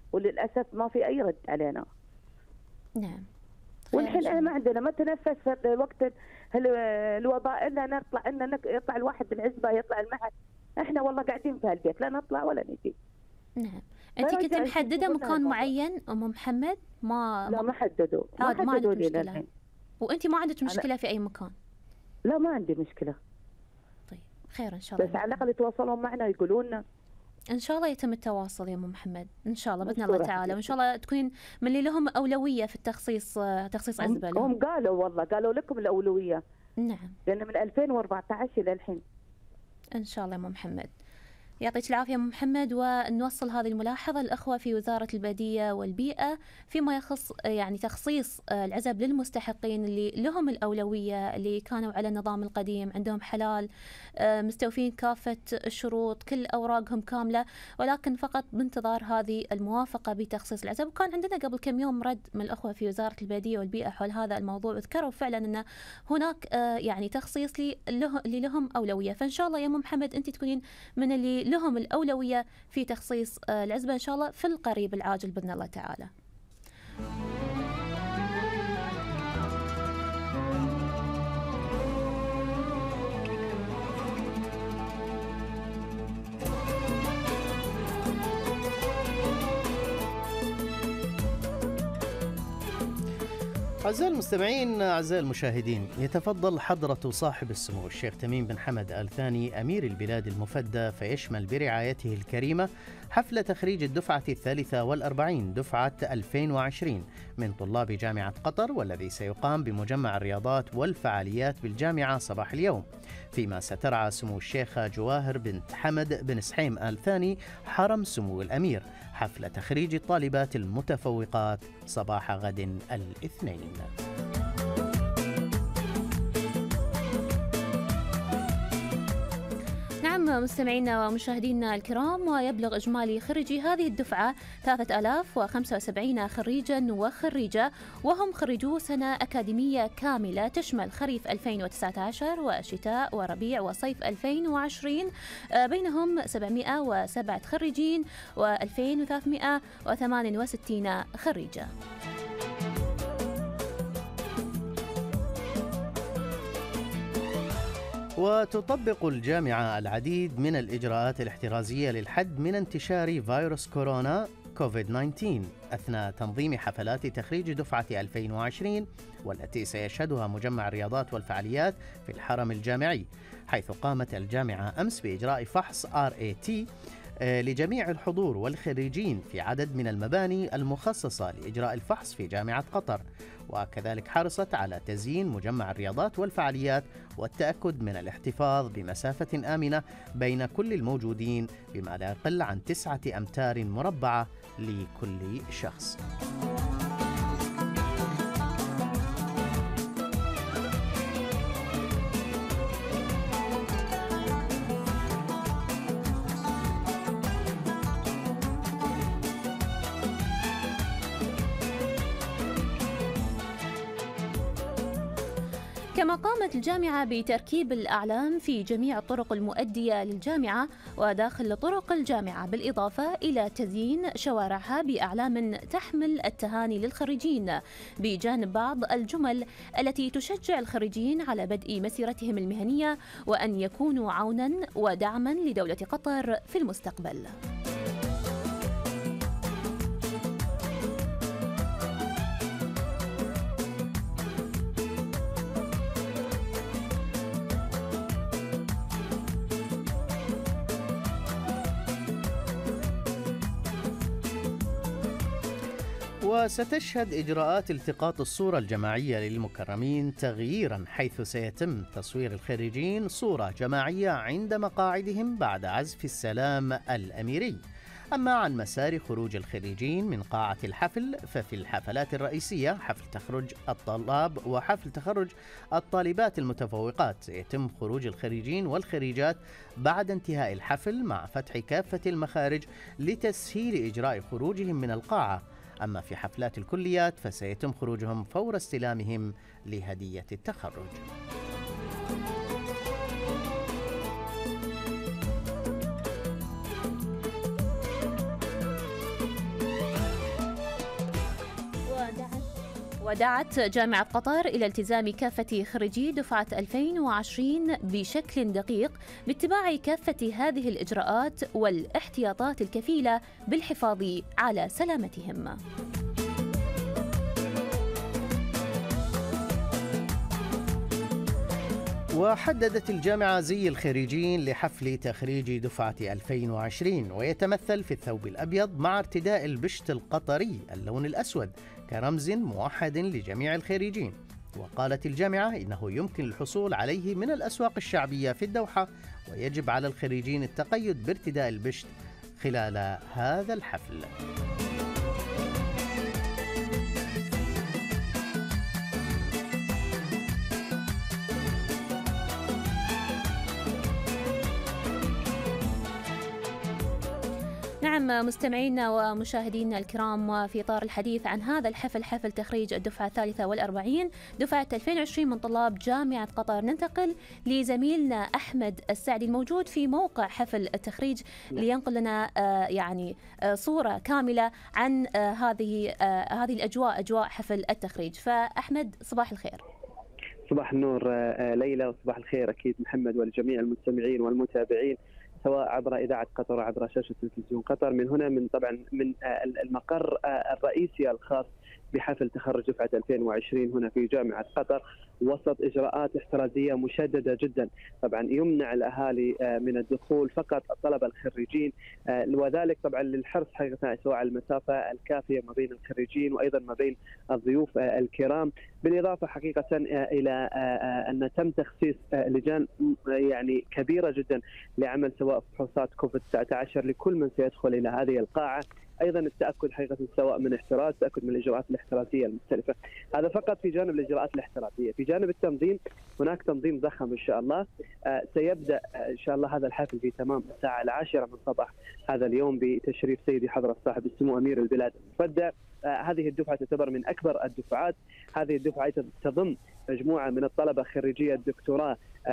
وللاسف ما في اي رد علينا. نعم. والحين احنا ما عندنا ما تنفس في وقت الوباء الا نطلع يطلع الواحد بالعزبه يطلع المعهد. احنا والله قاعدين في البيت لا نطلع ولا نجي. نعم. انت كنت محدده مكان معين ام محمد؟ لا ما حددوا ما عندك مشكله. وانت ما عندك مشكله في اي مكان؟ لا ما عندي مشكله. طيب خير ان شاء الله. بس على الاقل يتواصلون معنا يقولون لنا. ان شاء الله يتم التواصل يا ام محمد ان شاء الله باذن الله تعالى، وان شاء الله تكون من اللي لهم اولويه في تخصيص عزبه لهم. هم قالوا والله قالوا لكم الاولويه. نعم. لان من 2014 الى الحين. ان شاء الله يا ام محمد. يعطيك العافية أم محمد، ونوصل هذه الملاحظة للأخوة في وزارة البيئة والبيئة فيما يخص يعني تخصيص العزب للمستحقين اللي لهم الأولوية، اللي كانوا على النظام القديم عندهم حلال مستوفين كافة الشروط كل أوراقهم كاملة، ولكن فقط بانتظار هذه الموافقة بتخصيص العزب. وكان عندنا قبل كم يوم رد من الأخوة في وزارة البيئة والبيئة حول هذا الموضوع، وذكروا فعلا أن هناك يعني تخصيص اللي لهم أولوية. فإن شاء الله يا أم محمد أنت تكونين من اللي لهم الأولوية في تخصيص العزبة إن شاء الله في القريب العاجل بإذن الله تعالى. أعزائي المستمعين، أعزائي المشاهدين، يتفضل حضرة صاحب السمو الشيخ تميم بن حمد آل ثاني أمير البلاد المفدى فيشمل برعايته الكريمة حفل تخريج الدفعة 43 دفعة 2020 من طلاب جامعة قطر، والذي سيقام بمجمع الرياضات والفعاليات بالجامعة صباح اليوم، فيما سترعى سمو الشيخة جواهر بنت حمد بن سحيم آل ثاني حرم سمو الأمير حفل تخريج الطالبات المتفوقات صباح غد الاثنين. نعم مستمعينا ومشاهدينا الكرام، ويبلغ إجمالي خريجي هذه الدفعة 3075 خريجا وخريجة، وهم خريجو سنة أكاديمية كاملة تشمل خريف 2019 وشتاء وربيع وصيف 2020، بينهم 707 خريجين و2368 خريجة. وتطبق الجامعة العديد من الإجراءات الاحترازية للحد من انتشار فيروس كورونا كوفيد-19 أثناء تنظيم حفلات تخريج دفعة 2020، والتي سيشهدها مجمع الرياضات والفعاليات في الحرم الجامعي، حيث قامت الجامعة أمس بإجراء فحص RAT لجميع الحضور والخريجين في عدد من المباني المخصصة لإجراء الفحص في جامعة قطر، وكذلك حرصت على تزيين مجمع الرياضات والفعاليات والتأكد من الاحتفاظ بمسافة آمنة بين كل الموجودين بما لا يقل عن 9 أمتار مربعة لكل شخص. كما قامت الجامعة بتركيب الأعلام في جميع الطرق المؤدية للجامعة وداخل طرق الجامعة، بالإضافة إلى تزيين شوارعها بأعلام تحمل التهاني للخريجين، بجانب بعض الجمل التي تشجع الخريجين على بدء مسيرتهم المهنية وأن يكونوا عونا ودعما لدولة قطر في المستقبل. وستشهد إجراءات التقاط الصورة الجماعية للمكرمين تغييرا، حيث سيتم تصوير الخريجين صورة جماعية عند مقاعدهم بعد عزف السلام الأميري. أما عن مسار خروج الخريجين من قاعة الحفل، ففي الحفلات الرئيسية حفل تخرج الطلاب وحفل تخرج الطالبات المتفوقات، سيتم خروج الخريجين والخريجات بعد انتهاء الحفل مع فتح كافة المخارج لتسهيل إجراء خروجهم من القاعة. أما في حفلات الكليات فسيتم خروجهم فور استلامهم لهدية التخرج. ودعت جامعة قطر إلى التزام كافة خريجي دفعة 2020 بشكل دقيق باتباع كافة هذه الإجراءات والاحتياطات الكفيلة بالحفاظ على سلامتهم. وحددت الجامعة زي الخريجين لحفل تخريج دفعة 2020 ويتمثل في الثوب الأبيض مع ارتداء البشت القطري اللون الأسود كرمز موحد لجميع الخريجين. وقالت الجامعة إنه يمكن الحصول عليه من الأسواق الشعبية في الدوحة، ويجب على الخريجين التقيد بارتداء البشت خلال هذا الحفل. نعم مستمعينا ومشاهدينا الكرام، وفي إطار الحديث عن هذا الحفل، حفل تخريج الدفعة 43 دفعة 2020 من طلاب جامعة قطر، ننتقل لزميلنا أحمد السعدي الموجود في موقع حفل التخريج لينقل لنا يعني صورة كاملة عن هذه الأجواء، أجواء حفل التخريج. فأحمد صباح الخير. صباح النور ليلى، وصباح الخير أكيد محمد ولجميع المستمعين والمتابعين سواء عبر إذاعة قطر وعبر شاشة تلفزيون قطر. من هنا من المقر الرئيسي الخاص بحفل تخرج دفعة 2020 هنا في جامعة قطر، وسط إجراءات احترازية مشددة جدا. طبعا يمنع الأهالي من الدخول، فقط الطلبة الخريجين، وذلك طبعا للحرص حقيقة سواء على المسافة الكافية ما بين الخريجين وأيضا ما بين الضيوف الكرام. بالإضافة حقيقة إلى أن تم تخصيص لجان يعني كبيرة جدا لعمل سواء فحوصات كوفيد-19 لكل من سيدخل إلى هذه القاعة. ايضا التاكد حقيقه سواء من احتراز، التاكد من الاجراءات الاحترازيه المختلفه. هذا فقط في جانب الاجراءات الاحترازيه. في جانب التنظيم هناك تنظيم ضخم ان شاء الله. سيبدا ان شاء الله هذا الحفل في تمام الساعه 10 من صباح هذا اليوم بتشريف سيدي حضره صاحب السمو امير البلاد المفدى. هذه الدفعه تعتبر من اكبر الدفعات. هذه الدفعه تضم مجموعه من الطلبه خريجي الدكتوراه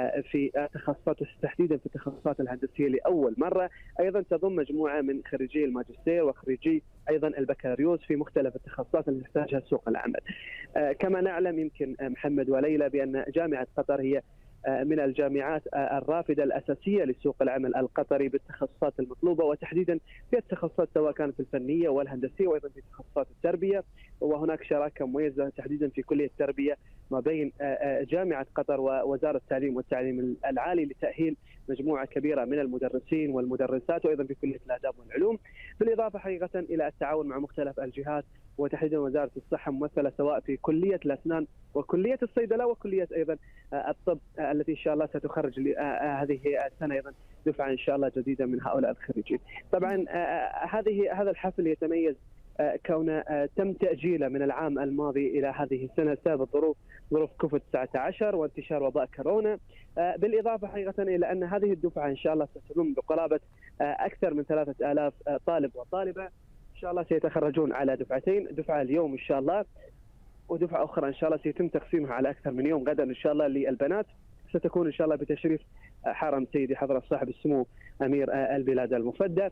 في تخصصات، تحديدا في التخصصات الهندسيه لاول مره. ايضا تضم مجموعه من خريجي الماجستير وخريجي ايضا البكالوريوس في مختلف التخصصات اللي تحتاجها سوق العمل. كما نعلم يمكن محمد وليلى بان جامعه قطر هي من الجامعات الرافدة الأساسية لسوق العمل القطري بالتخصصات المطلوبة، وتحديدا في التخصصات سواء كانت في الفنية والهندسية وأيضا في تخصصات التربية. وهناك شراكة مميزة تحديدا في كلية التربية ما بين جامعة قطر ووزارة التعليم والتعليم العالي لتأهيل مجموعة كبيرة من المدرسين والمدرسات، وأيضا في كلية الآداب والعلوم. بالإضافة حقيقة إلى التعاون مع مختلف الجهات وتحديدا وزارة الصحة ممثلة سواء في كلية الأسنان وكلية الصيدلة وكلية أيضا الطب التي إن شاء الله ستخرج هذه السنة أيضا دفعة إن شاء الله جديدة من هؤلاء الخريجين. طبعا هذا الحفل يتميز كون تم تأجيله من العام الماضي إلى هذه السنة بسبب ظروف كوفيد-19 وانتشار وباء كورونا. بالإضافة حقيقة إلى أن هذه الدفعة إن شاء الله ستضم بقرابة أكثر من 3000 طالب وطالبة إن شاء الله سيتخرجون على دفعتين، دفعة اليوم إن شاء الله ودفعة أخرى إن شاء الله سيتم تقسيمها على أكثر من يوم غدا إن شاء الله للبنات، ستكون إن شاء الله بتشريف حرم سيدي حضرة صاحب السمو أمير البلاد المفدى.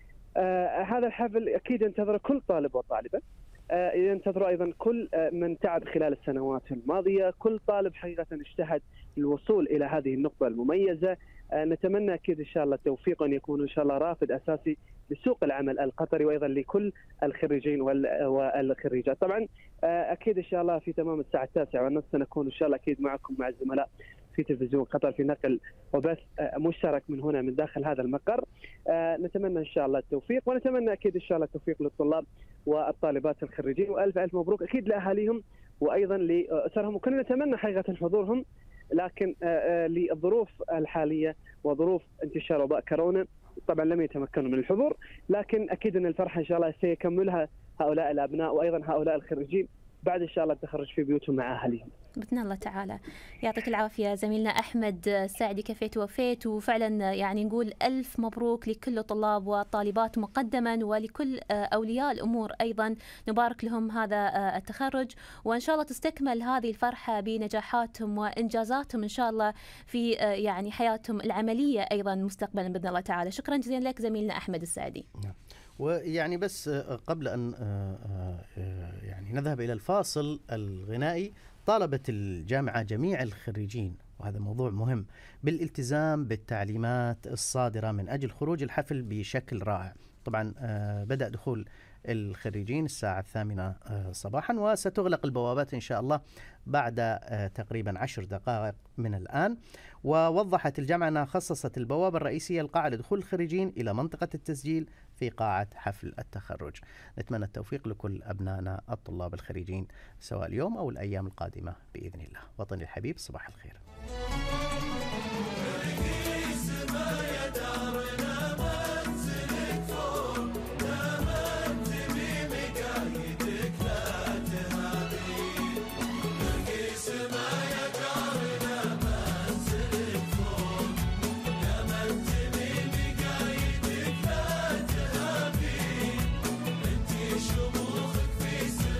هذا الحفل أكيد ينتظر كل طالب وطالبة، ينتظر أيضا كل من تعب خلال السنوات الماضية، كل طالب حقيقة اجتهد للوصول إلى هذه النقطة المميزة. نتمنى أكيد إن شاء الله التوفيق أن يكون إن شاء الله رافد أساسي لسوق العمل القطري وأيضا لكل الخريجين والخريجات. طبعا أكيد إن شاء الله في تمام الساعة 9:30 سنكون إن شاء الله أكيد معكم مع الزملاء في تلفزيون قطر في نقل وبث مشترك من هنا من داخل هذا المقر. نتمنى إن شاء الله التوفيق، ونتمنى أكيد إن شاء الله التوفيق للطلاب والطالبات الخريجين، وألف ألف مبروك أكيد لأهاليهم وأيضا لأسرهم. وكنا نتمنى حقيقة حضورهم، لكن للظروف الحالية وظروف انتشار وباء كورونا طبعا لم يتمكنوا من الحضور، لكن أكيد أن الفرحة إن شاء الله سيكملها هؤلاء الأبناء وأيضا هؤلاء الخريجين بعد إن شاء الله التخرج في بيوتهم مع أهاليهم بإذن الله تعالى. يعطيك العافية زميلنا أحمد السعدي، كفيت وفيت، وفعلا يعني نقول ألف مبروك لكل الطلاب والطالبات مقدما، ولكل أولياء الأمور أيضا نبارك لهم هذا التخرج، وإن شاء الله تستكمل هذه الفرحة بنجاحاتهم وإنجازاتهم إن شاء الله في يعني حياتهم العملية أيضا مستقبلا بإذن الله تعالى. شكرا جزيلا لك زميلنا أحمد السعدي. ويعني بس قبل أن يعني نذهب إلى الفاصل الغنائي، طالبت الجامعة جميع الخريجين، وهذا موضوع مهم، بالالتزام بالتعليمات الصادرة من أجل خروج الحفل بشكل رائع. طبعا بدأ دخول الخريجين الساعة 8 صباحا، وستغلق البوابات إن شاء الله بعد تقريبا 10 دقائق من الآن. ووضحت الجامعة أنها خصصت البوابة الرئيسية القاعة لدخول الخريجين إلى منطقة التسجيل في قاعة حفل التخرج. نتمنى التوفيق لكل أبنائنا الطلاب الخريجين سواء اليوم أو الأيام القادمة بإذن الله. وطني الحبيب، صباح الخير.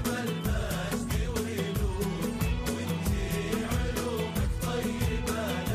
شموخك في سما المجد ولود، وانتي علومك طيبة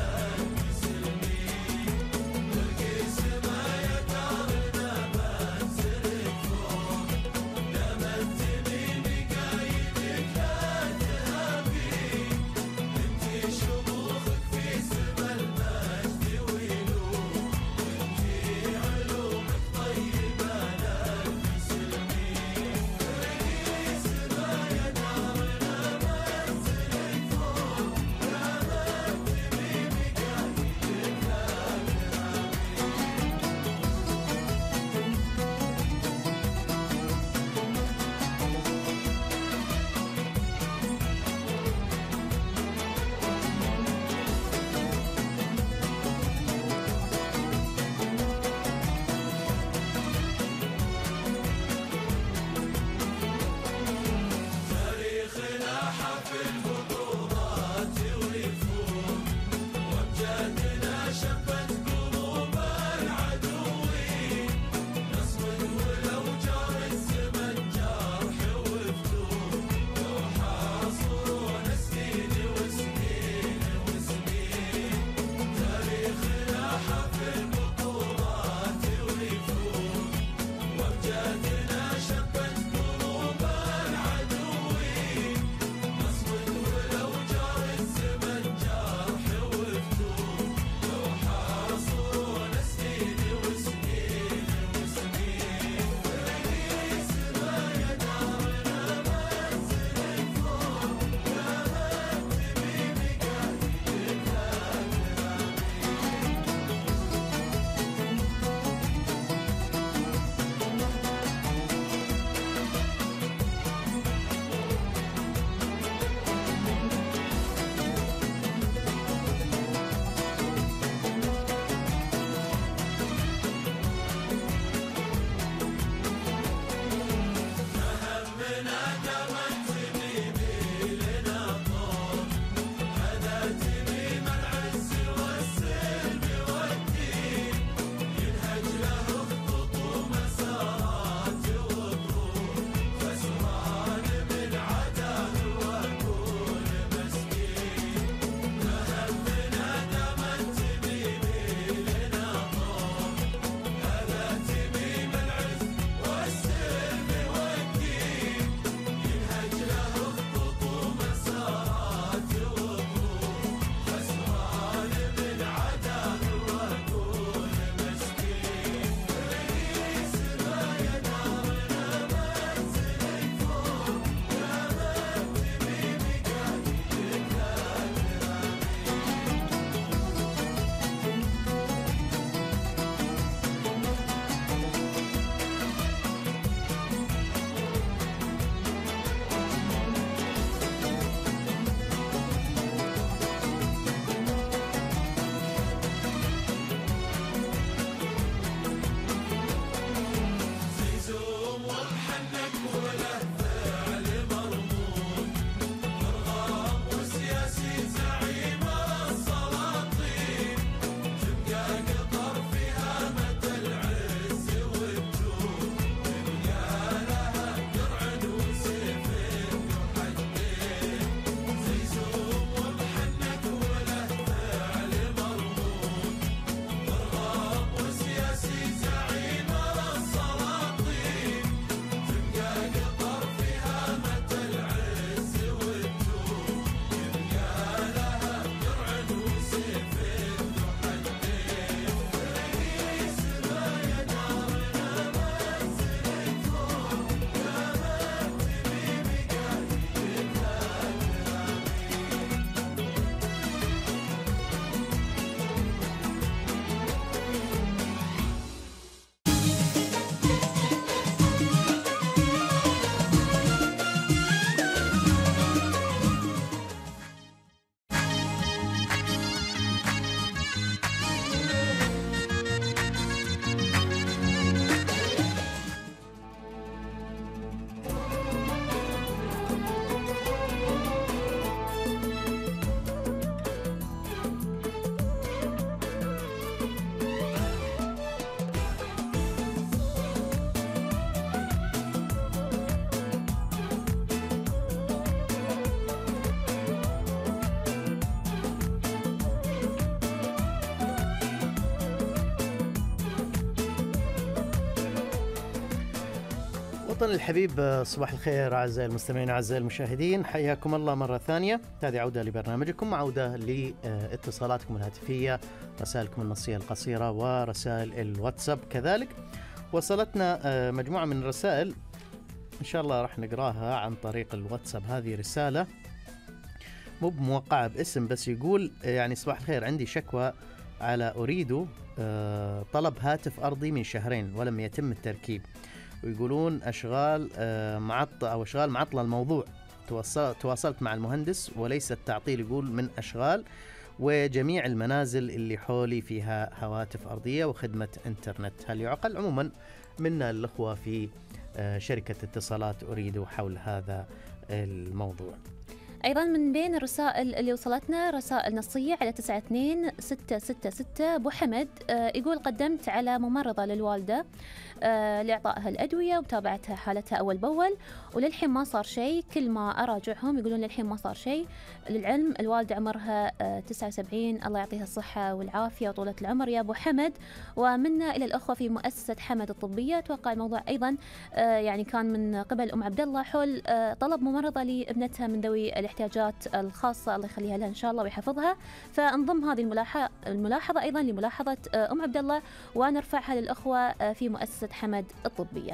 وطن الحبيب، صباح الخير أعزائي المستمعين أعزائي المشاهدين، حياكم الله مرة ثانية. هذه عودة لبرنامجكم، عودة لاتصالاتكم الهاتفية، رسائلكم النصية القصيرة ورسائل الواتساب كذلك. وصلتنا مجموعة من الرسائل إن شاء الله راح نقراها عن طريق الواتساب. هذه رسالة مو موقعة باسم، بس يقول يعني صباح الخير، عندي شكوى على أريد طلب هاتف أرضي من شهرين ولم يتم التركيب، ويقولون أشغال معطلة الموضوع. تواصلت مع المهندس وليس التعطيل، يقول من أشغال، وجميع المنازل اللي حولي فيها هواتف أرضية وخدمة إنترنت. هل يعقل؟ عموما منا الأخوة في شركة اتصالات أريد حول هذا الموضوع. أيضا من بين الرسائل اللي وصلتنا رسائل نصية على 92666. أبو حمد يقول قدمت على ممرضة للوالدة لإعطائها الأدوية ومتابعتها حالتها أول بأول، وللحين ما صار شيء. كل ما أراجعهم يقولون للحين ما صار شيء. للعلم الوالدة عمرها 79، الله يعطيها الصحة والعافية وطولة العمر يا أبو حمد. ومنا إلى الأخوة في مؤسسة حمد الطبية، أتوقع الموضوع أيضا يعني كان من قبل أم عبد الله حول طلب ممرضة لابنتها من ذوي الاحتياجات الخاصة، الله يخليها لها إن شاء الله ويحفظها. فانضم هذه الملاحظة أيضا لملاحظة أم عبد الله ونرفعها للأخوة في مؤسسة حمد الطبية.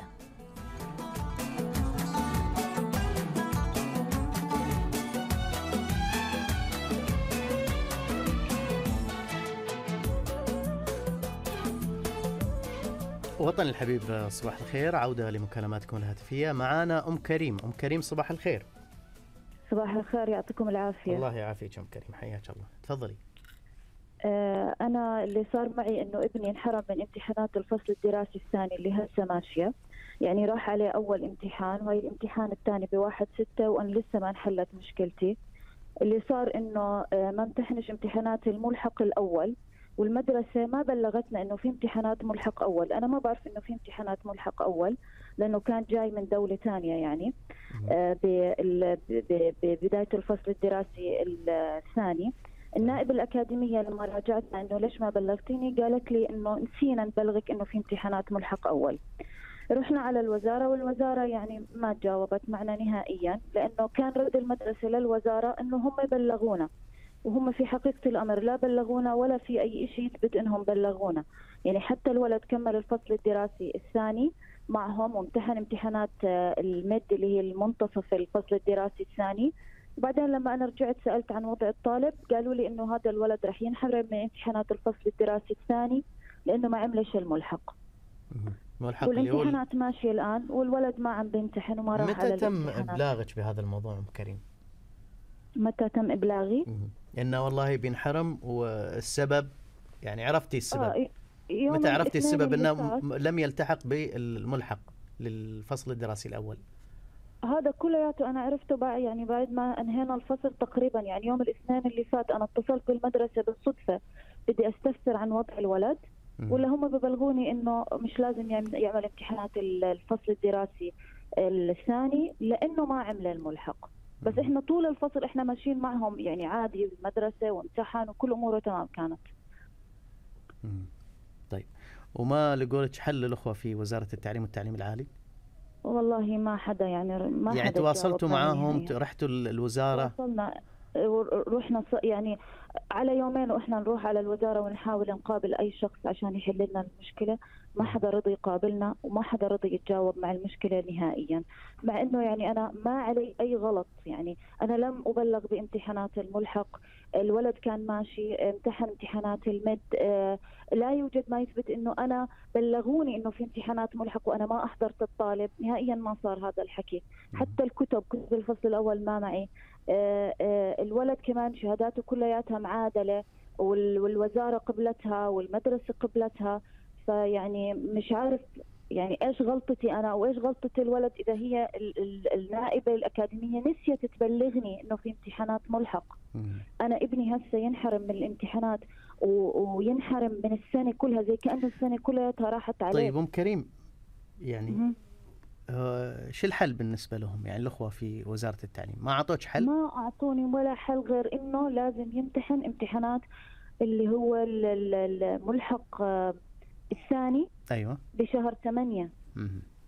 وطن الحبيب، صباح الخير، عودة لمكالماتكم الهاتفية. معانا أم كريم. أم كريم صباح الخير. صباح الخير، يعطيكم العافية. الله يعافيك أم كريم، حياك الله، تفضلي. أنا اللي صار معي إنه ابني انحرم من امتحانات الفصل الدراسي الثاني اللي هسه ماشية، يعني راح عليه أول امتحان وهي الامتحان الثاني ب1/6 وأنا لسه ما انحلت مشكلتي. اللي صار إنه ما امتحنش امتحانات الملحق الأول، والمدرسة ما بلغتنا إنه في امتحانات ملحق أول. أنا ما بعرف إنه في امتحانات ملحق أول لأنه كان جاي من دولة ثانية يعني ببداية الفصل الدراسي الثاني. النائب الأكاديمية لما راجعتنا إنه ليش ما بلغتيني، قالت لي إنه نسينا نبلغك إنه في امتحانات ملحق أول. رحنا على الوزارة والوزارة يعني ما تجاوبت معنا نهائيا، لأنه كان رد المدرسة للوزارة إنه هم يبلغونا، وهم في حقيقة الأمر لا بلغونا ولا في أي شيء يثبت إنهم بلغونا. يعني حتى الولد كمل الفصل الدراسي الثاني معهم وامتحن امتحانات المد اللي هي المنتصف الفصل الدراسي الثاني. وبعدين لما أنا رجعت سألت عن وضع الطالب قالوا لي إنه هذا الولد رح ينحرم من امتحانات الفصل الدراسي الثاني لأنه ما عملش الملحق. والامتحانات ماشية الآن والولد ما عم بيمتحن وما راح على الامتحانات. متى تم إبلاغك بهذا الموضوع أم كريم؟ متى تم إبلاغي؟ إنه والله بينحرم والسبب يعني عرفتي السبب؟ متى عرفتي السبب إنه لم يلتحق بالملحق للفصل الدراسي الأول؟ هذا كلياته أنا عرفته يعني بعد ما أنهينا الفصل تقريبا، يعني يوم الاثنين اللي فات أنا اتصلت بالمدرسة بالصدفة بدي أستفسر عن وضع الولد، ولا هم ببلغوني إنه مش لازم يعمل امتحانات الفصل الدراسي الثاني لأنه ما عمل الملحق. بس إحنا طول الفصل إحنا ماشيين معهم يعني عادي بالمدرسة وامتحان وكل أموره تمام كانت. طيب، وما لقولك حل الأخوة في وزارة التعليم والتعليم العالي؟ والله ما حدا يعني ما يعني حدا تواصلتوا معاهم يعني. رحتوا الوزارة؟ وصلنا رحنا يعني على يومين واحنا نروح على الوزارة ونحاول نقابل اي شخص عشان يحل لنا المشكلة. ما حدا رضي يقابلنا وما حدا رضي يتجاوب مع المشكلة نهائيا، مع انه يعني انا ما علي اي غلط. يعني انا لم ابلغ بامتحانات الملحق، الولد كان ماشي امتحن امتحانات المد، لا يوجد ما يثبت انه انا بلغوني انه في امتحانات ملحق وانا ما احضرت الطالب نهائيا. ما صار هذا الحكي. حتى كتب الفصل الاول ما معي. الولد كمان شهاداته كلياتها معادلة والوزارة قبلتها والمدرسة قبلتها. فيعني مش عارف يعني ايش غلطتي انا وايش غلطة الولد اذا هي النائبة الأكاديمية نسيت تبلغني انه في امتحانات ملحق. انا ابني هسه ينحرم من الامتحانات وينحرم من السنة كلها زي كأنه السنة كلها راحت عليه. طيب أم كريم، يعني شو الحل بالنسبة لهم يعني الأخوة في وزارة التعليم؟ ما أعطوك حل؟ ما أعطوني ولا حل غير إنه لازم يمتحن امتحانات اللي هو الملحق الثاني. أيوة. بشهر 8.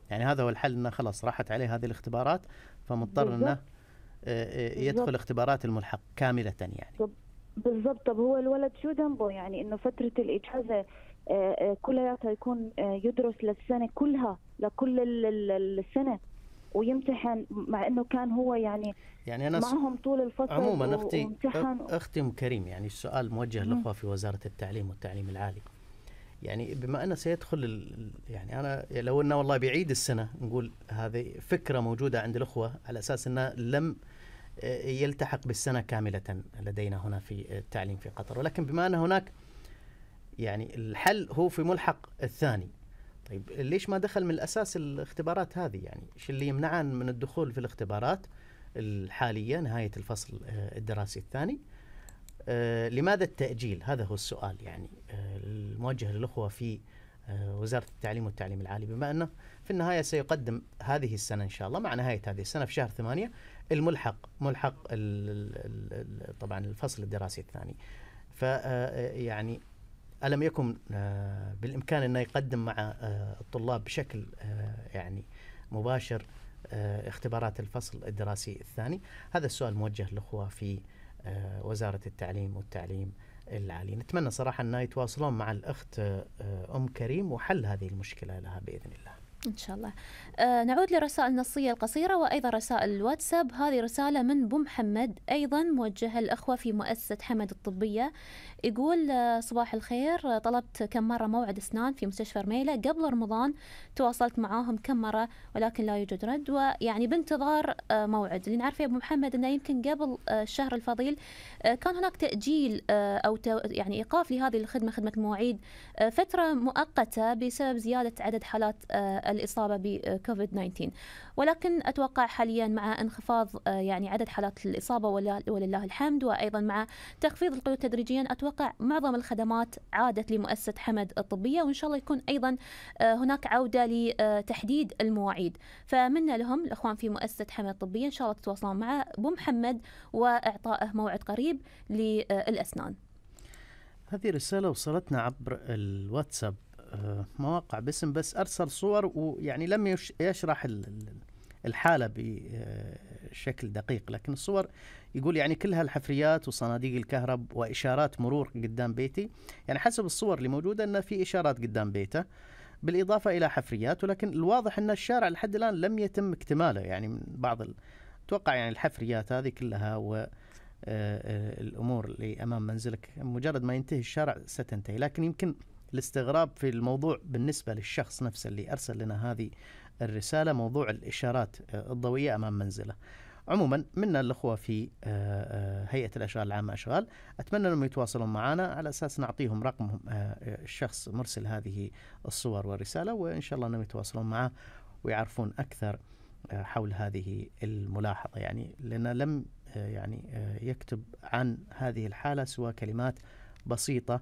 يعني هذا هو الحل، انه خلاص راحت عليه هذه الاختبارات فمضطر انه يدخل اختبارات الملحق كاملة يعني. بالضبط. طب هو الولد شو ذنبه يعني انه فترة الإجازة كلياتها يكون يدرس للسنة كلها لكل السنة ويمتحن، مع انه كان هو يعني أنا معهم طول الفصل عموما اختي ام كريم، يعني السؤال موجه للاخوه في وزاره التعليم والتعليم العالي. يعني بما انه سيدخل يعني انا لو انه والله بيعيد السنه، نقول هذه فكره موجوده عند الاخوه على اساس انه لم يلتحق بالسنه كامله لدينا هنا في التعليم في قطر، ولكن بما ان هناك يعني الحل هو في ملحق الثاني. طيب ليش ما دخل من الأساس الاختبارات هذه؟ يعني إيش اللي يمنعه من الدخول في الاختبارات الحالية نهاية الفصل الدراسي الثاني؟ لماذا التأجيل؟ هذا هو السؤال يعني الموجه للأخوة في وزارة التعليم والتعليم العالي، بما أنه في النهاية سيقدم هذه السنة إن شاء الله مع نهاية هذه السنة في شهر 8 ملحق طبعا الفصل الدراسي الثاني. فيعني ألم يكن بالإمكان أنه يقدم مع الطلاب بشكل يعني مباشر اختبارات الفصل الدراسي الثاني؟ هذا السؤال موجه للأخوة في وزارة التعليم والتعليم العالي. نتمنى صراحة أن يتواصلون مع الأخت أم كريم وحل هذه المشكلة لها بإذن الله إن شاء الله. نعود للرسائل النصية القصيرة وأيضا رسائل الواتساب. هذه رسالة من بو محمد أيضا موجهة للأخوة في مؤسسة حمد الطبية. يقول صباح الخير، طلبت كم مرة موعد أسنان في مستشفى رميلة قبل رمضان، تواصلت معاهم كم مرة ولكن لا يوجد رد، ويعني بانتظار موعد. اللي نعرفه يا أبو محمد أنه يمكن قبل الشهر الفضيل كان هناك تأجيل أو يعني إيقاف لهذه الخدمة، خدمة المواعيد، فترة مؤقتة بسبب زيادة عدد حالات الإصابة بكوفيد 19، ولكن أتوقع حاليا مع انخفاض يعني عدد حالات الإصابة ولله الحمد، وأيضا مع تخفيض القيود تدريجيا، أتوقع معظم الخدمات عادت لمؤسسة حمد الطبية، وإن شاء الله يكون أيضا هناك عودة لتحديد المواعيد. فمنا لهم الأخوان في مؤسسة حمد الطبية إن شاء الله تتواصلون مع أبو محمد وإعطائه موعد قريب للأسنان. هذه رسالة وصلتنا عبر الواتساب، مواقع باسم بس أرسل صور ويعني لم يشرح الحالة بشكل دقيق، لكن الصور يقول يعني كلها الحفريات وصناديق الكهرب وإشارات مرور قدام بيتي. يعني حسب الصور اللي موجودة أن في إشارات قدام بيته بالإضافة إلى حفريات، ولكن الواضح أن الشارع لحد الآن لم يتم اكتماله. يعني من بعض أتوقع يعني الحفريات هذه كلها والأمور اللي أمام منزلك مجرد ما ينتهي الشارع ستنتهي. لكن يمكن الاستغراب في الموضوع بالنسبة للشخص نفسه اللي أرسل لنا هذه الرسالة موضوع الإشارات الضوئية أمام منزله. عموما منا الأخوة في هيئة الأشغال العامة أشغال، أتمنى أنهم يتواصلون معنا على أساس نعطيهم رقم الشخص مرسل هذه الصور والرسالة، وإن شاء الله أنهم يتواصلون معه ويعرفون أكثر حول هذه الملاحظة. يعني لأن لم يعني يكتب عن هذه الحالة سوى كلمات بسيطة،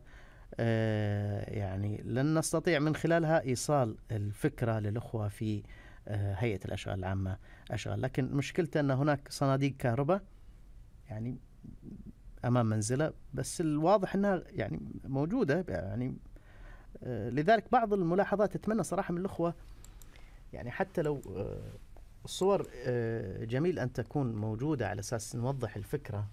يعني لن نستطيع من خلالها إيصال الفكرة للأخوة في هيئة الأشغال العامة أشغال. لكن مشكلته أن هناك صناديق كهرباء يعني أمام منزله، بس الواضح أنها يعني موجودة يعني. لذلك بعض الملاحظات أتمنى صراحة من الأخوة يعني حتى لو الصور جميل أن تكون موجودة على أساس نوضح الفكرة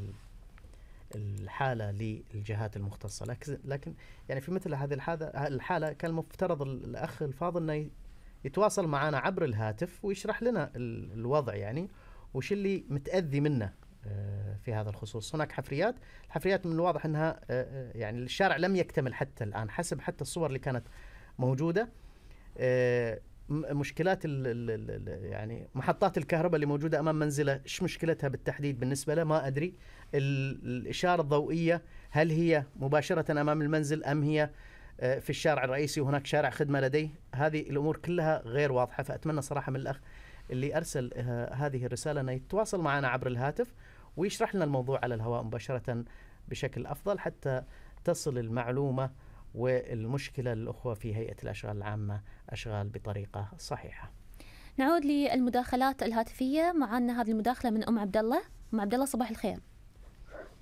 والحالة للجهات المختصة، لكن يعني في مثل هذه الحالة كان المفترض الأخ الفاضل أنه يتواصل معنا عبر الهاتف ويشرح لنا الوضع يعني وش اللي متأذي منه في هذا الخصوص. هناك الحفريات من الواضح أنها يعني الشارع لم يكتمل حتى الآن حسب حتى الصور اللي كانت موجودة. مشكلات يعني محطات الكهرباء اللي موجودة أمام منزله إيش مشكلتها بالتحديد بالنسبة له ما أدري. الإشارة الضوئية هل هي مباشرة أمام المنزل أم هي في الشارع الرئيسي وهناك شارع خدمة لديه؟ هذه الأمور كلها غير واضحة. فأتمنى صراحة من الأخ اللي أرسل هذه الرسالة أنه يتواصل معنا عبر الهاتف ويشرح لنا الموضوع على الهواء مباشرة بشكل أفضل حتى تصل المعلومة والمشكلة للأخوة في هيئة الأشغال العامة أشغال بطريقة صحيحة. نعود للمداخلات الهاتفية. معنا هذه المداخلة من أم عبد الله. أم عبد الله صباح الخير.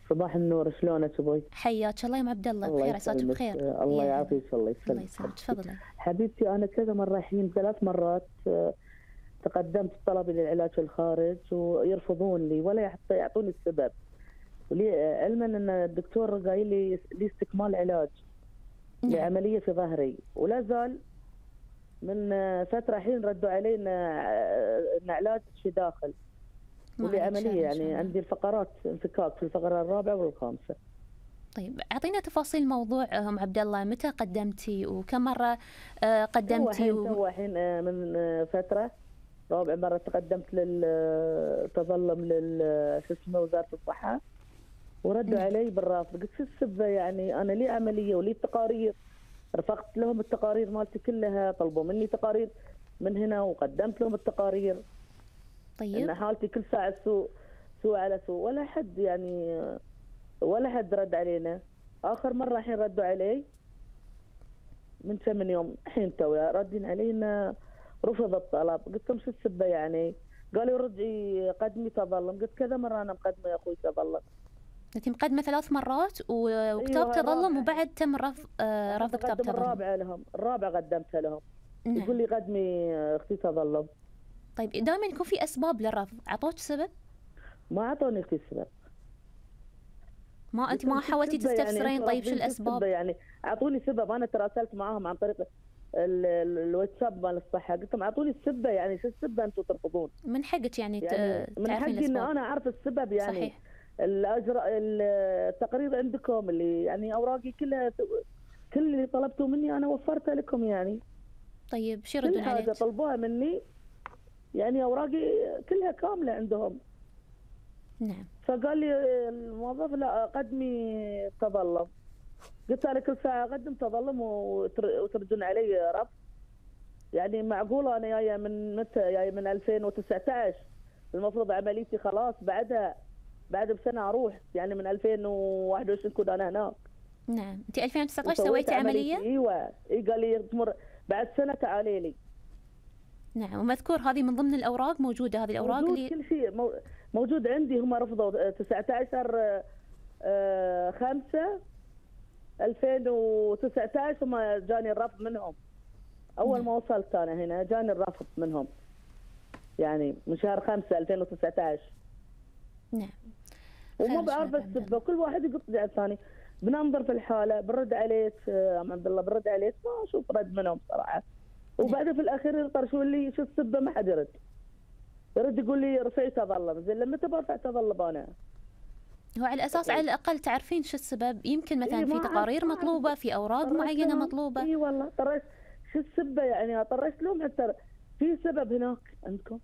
صباح النور، شلونك ابوي؟ حياك الله يا ام عبد الله، بخير عساك بخير. الله يعافيك، الله يسلمك. الله يسلمك، تفضلي. حبيبتي انا كذا مره الحين 3 مرات تقدمت بطلبي للعلاج في الخارج ويرفضون لي ولا يعطوني السبب، ولي علما ان الدكتور قايل لي استكمال علاج لعمليه في ظهري، ولا زال من فتره حين ردوا علي ان علاج في داخل ولي عمليه، يعني عندي الفقرات انفكاك في الفقره الرابعه والخامسه. طيب اعطينا تفاصيل موضوع ام عبد الله، متى قدمتي وكم مره قدمتي؟ هو الحين من فتره رابع مره تقدمت للتظلم شو اسمه وزاره الصحه، وردوا علي بالرافض. قلت شو السبه؟ يعني انا لي عمليه ولي تقارير، رفقت لهم التقارير مالتي كلها، طلبوا مني تقارير من هنا وقدمت لهم التقارير. طيب ان حالتي كل ساعه سوء على سوء، ولا حد يعني ولا حد رد علينا. اخر مره الحين ردوا علي من 8 يوم، الحين توي ردين علي انه رفض الطلب. قلت لهم شو السبه يعني؟ قالوا رجعي قدمي تظلم. قلت كذا مره انا مقدمه يا اخوي تظلم. انت مقدمه 3 مرات وكتاب تظلم وبعد تم رفض كتاب تظلم. الرابعه قدمتها لهم. يقول لي قدمي اختي تظلم. طيب دائما يكون في اسباب للرفض، اعطوك سبب؟ ما اعطوني اختي سبب. انت ما حاولتي تستفسرين يعني طيب شو الاسباب؟ يعني اعطوني سبب. انا تراسلت معاهم عن طريق الواتساب مال الصحه، قلت لهم اعطوني السبه، يعني شو السبه انتم ترفضون؟ من حقك يعني من حقي ان انا اعرف السبب يعني. صحيح. التقرير عندكم اللي يعني اوراقي كلها، كل اللي طلبتوا مني انا وفرتها لكم يعني. طيب شو يردون عليك؟ كل حاجه طلبوها مني يعني اوراقي كلها كامله عندهم. نعم. فقال لي الموظف لا قدمي تظلم. قلت له كل ساعه اقدم تظلم وتردون علي رفض؟ يعني معقوله انا جايه من متى؟ جايه من 2019، المفروض عمليتي خلاص بعد بسنه اروح، يعني من 2021 كنت انا هناك. نعم. انت 2019 سويتي عمليه؟ ايوه قال لي تمر بعد سنه تعالي لي. نعم. ومذكور هذه من ضمن الاوراق، موجوده هذه الاوراق موجود اللي كل شيء موجود عندي. هم رفضوا 19/5/2019 هم جاني الرفض منهم. اول ما وصلت انا هنا جاني الرفض منهم، يعني من شهر 5/2019. نعم. وما بعرف السبه، كل واحد يقطع الثاني. بننظر في الحاله، برد عليك ام عبد الله، برد عليك ما اشوف رد منهم صراحه. وبعدين في الاخير يطرشون لي شو السبه، ما حد يرد يقول لي رفعي تظلم. زين لما برفع تظلم انا؟ هو على اساس على الاقل تعرفين شو السبب، يمكن مثلا في تقارير مطلوبه، في اوراق معينه مطلوبه. اي والله طرشت شو السبه يعني، طرشت لهم حتى في سبب هناك عندكم.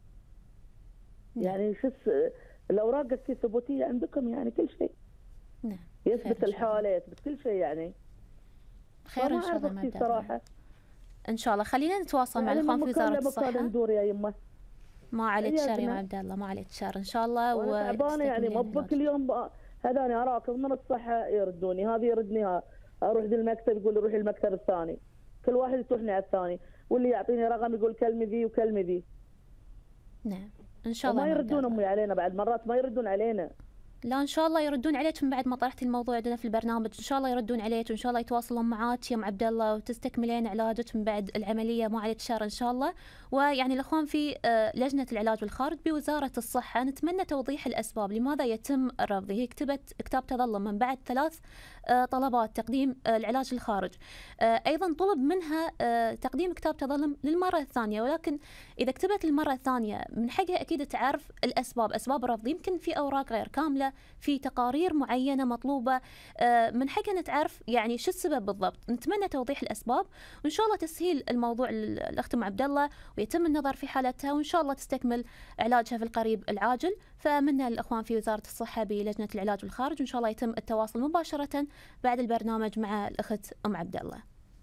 يعني شو الاوراق الثبوتيه عندكم يعني كل شيء. نعم. يثبت الحاله، يثبت كل شيء يعني. خير ان شاء الله صراحه. ان شاء الله. خلينا نتواصل مع الاخوان في وزاره الصحه. ندور يا يمه. ما عليك شر يا عبد الله، ما عليك شر ان شاء الله. تعبانه يعني مو كل يوم هذاني اراكض من الصحه يردوني، هذا يردني، اروح للمكتب يقول روحي المكتب الثاني، كل واحد يروحني على الثاني، واللي يعطيني رقم يقول كلمي ذي وكلمي ذي. نعم ان شاء الله. ما يردون امي علينا، بعد مرات ما يردون علينا. لا ان شاء الله يردون عليك من بعد ما طرحتي الموضوع عندنا في البرنامج، ان شاء الله يردون عليك، وان شاء الله يتواصلون معاك يا ام عبد الله وتستكملين علاجك من بعد العمليه، ما عليك شر ان شاء الله. ويعني الاخوان في لجنه العلاج بالخارج بوزاره الصحه نتمنى توضيح الاسباب لماذا يتم الرفض. هي كتبت كتاب تظلم من بعد 3 طلبات تقديم العلاج الخارج، ايضا طلب منها تقديم كتاب تظلم للمره الثانيه، ولكن اذا كتبت للمره الثانيه من حقها اكيد تعرف الاسباب، اسباب الرفض. يمكن في اوراق غير كامله، في تقارير معينه مطلوبه، من حقها نتعرف يعني شو السبب بالضبط. نتمنى توضيح الاسباب، وان شاء الله تسهيل الموضوع للاخت ام عبد الله، ويتم النظر في حالتها، وان شاء الله تستكمل علاجها في القريب العاجل. فمنا الاخوان في وزاره الصحه بلجنه العلاج بالخارج، وان شاء الله يتم التواصل مباشره بعد البرنامج مع الاخت ام عبد الله.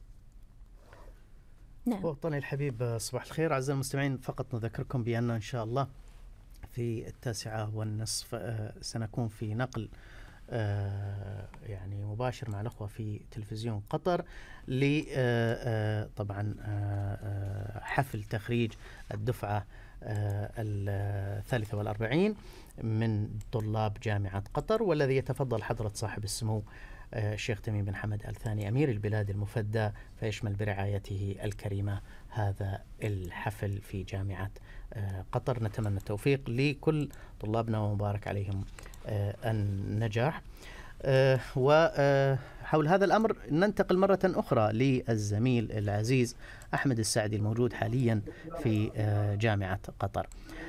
نعم. وطني الحبيب صباح الخير اعزائي المستمعين، فقط نذكركم بان ان شاء الله في 9:30 سنكون في نقل يعني مباشر مع الأخوة في تلفزيون قطر طبعا حفل تخريج الدفعة 43 من طلاب جامعة قطر، والذي يتفضل حضرة صاحب السمو الشيخ تميم بن حمد آل ثاني أمير البلاد المفدى، فيشمل برعايته الكريمة هذا الحفل في جامعة قطر. نتمنى التوفيق لكل طلابنا ومبارك عليهم النجاح. وحول هذا الأمر ننتقل مرة أخرى للزميل العزيز أحمد السعدي الموجود حاليا في جامعة قطر.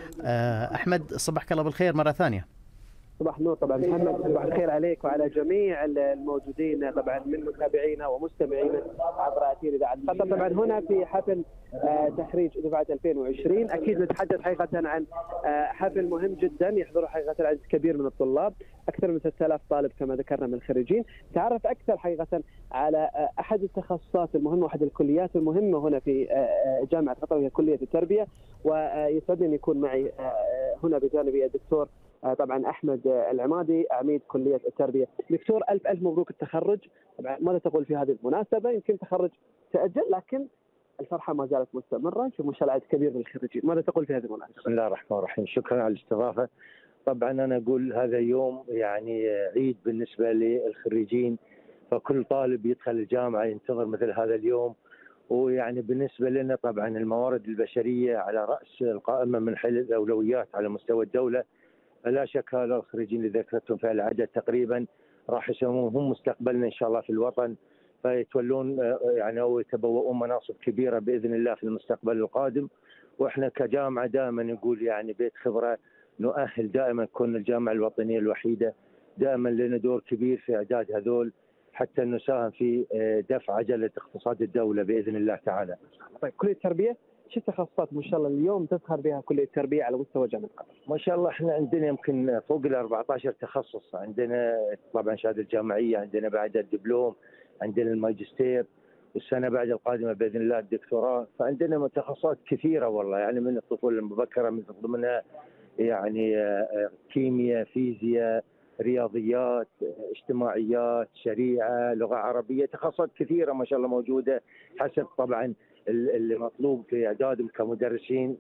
أحمد، صبحك الله بالخير مرة ثانية. صباح النور طبعا محمد، صباح الخير عليك وعلى جميع الموجودين طبعا من متابعينا ومستمعينا عبر أثير إذاعة قطر. طبعا هنا في حفل تخريج دفعة 2020، أكيد نتحدث حقيقة عن حفل مهم جدا يحضره حقيقة عدد كبير من الطلاب، أكثر من 6000 طالب كما ذكرنا من الخريجين. تعرف أكثر حقيقة على أحد التخصصات المهمة وأحد الكليات المهمة هنا في جامعة قطر، وهي كلية التربية، ويسعدني أن يكون معي هنا بجانبي الدكتور طبعا أحمد العمادي عميد كلية التربية. دكتور، ألف مبروك التخرج. طبعا ماذا تقول في هذه المناسبة؟ يمكن تخرج تأجل لكن الفرحة ما زالت مستمرة، نشوف ما شاء الله عدد كبير من الخريجين، ماذا تقول في هذه المناسبة؟ بسم الله الرحمن الرحيم، شكرا على الاستضافة. طبعا أنا أقول هذا يوم يعني عيد بالنسبة للخريجين، فكل طالب يدخل الجامعة ينتظر مثل هذا اليوم. ويعني بالنسبة لنا طبعا الموارد البشرية على رأس القائمة من حيث الأولويات على مستوى الدولة. لا شك هؤلاء الخريجين اللي ذكرتهم في العدد تقريبا راح يسمون هم مستقبلنا ان شاء الله في الوطن، فيتولون يعني او يتبوؤون مناصب كبيره باذن الله في المستقبل القادم. واحنا كجامعه دائما نقول يعني بيت خبره، نؤهل دائما، نكون الجامعه الوطنيه الوحيده، دائما لنا دور كبير في اعداد هذول حتى نساهم في دفع عجله اقتصاد الدوله باذن الله تعالى. طيب كليه التربيه شو التخصصات ما شاء الله اليوم تظهر بها كلية التربية على مستوى جامعة قطر؟ ما شاء الله احنا عندنا يمكن فوق ال 14 تخصص، عندنا طبعا شهادة الجامعية، عندنا بعد الدبلوم، عندنا الماجستير، والسنة بعد القادمة بإذن الله الدكتوراه، فعندنا تخصصات كثيرة والله، يعني من الطفولة المبكرة من ضمنها يعني كيمياء، فيزياء، رياضيات، اجتماعيات، شريعة، لغة عربية، تخصصات كثيرة ما شاء الله موجودة حسب طبعا اللي مطلوب في اعدادهم كمدرسين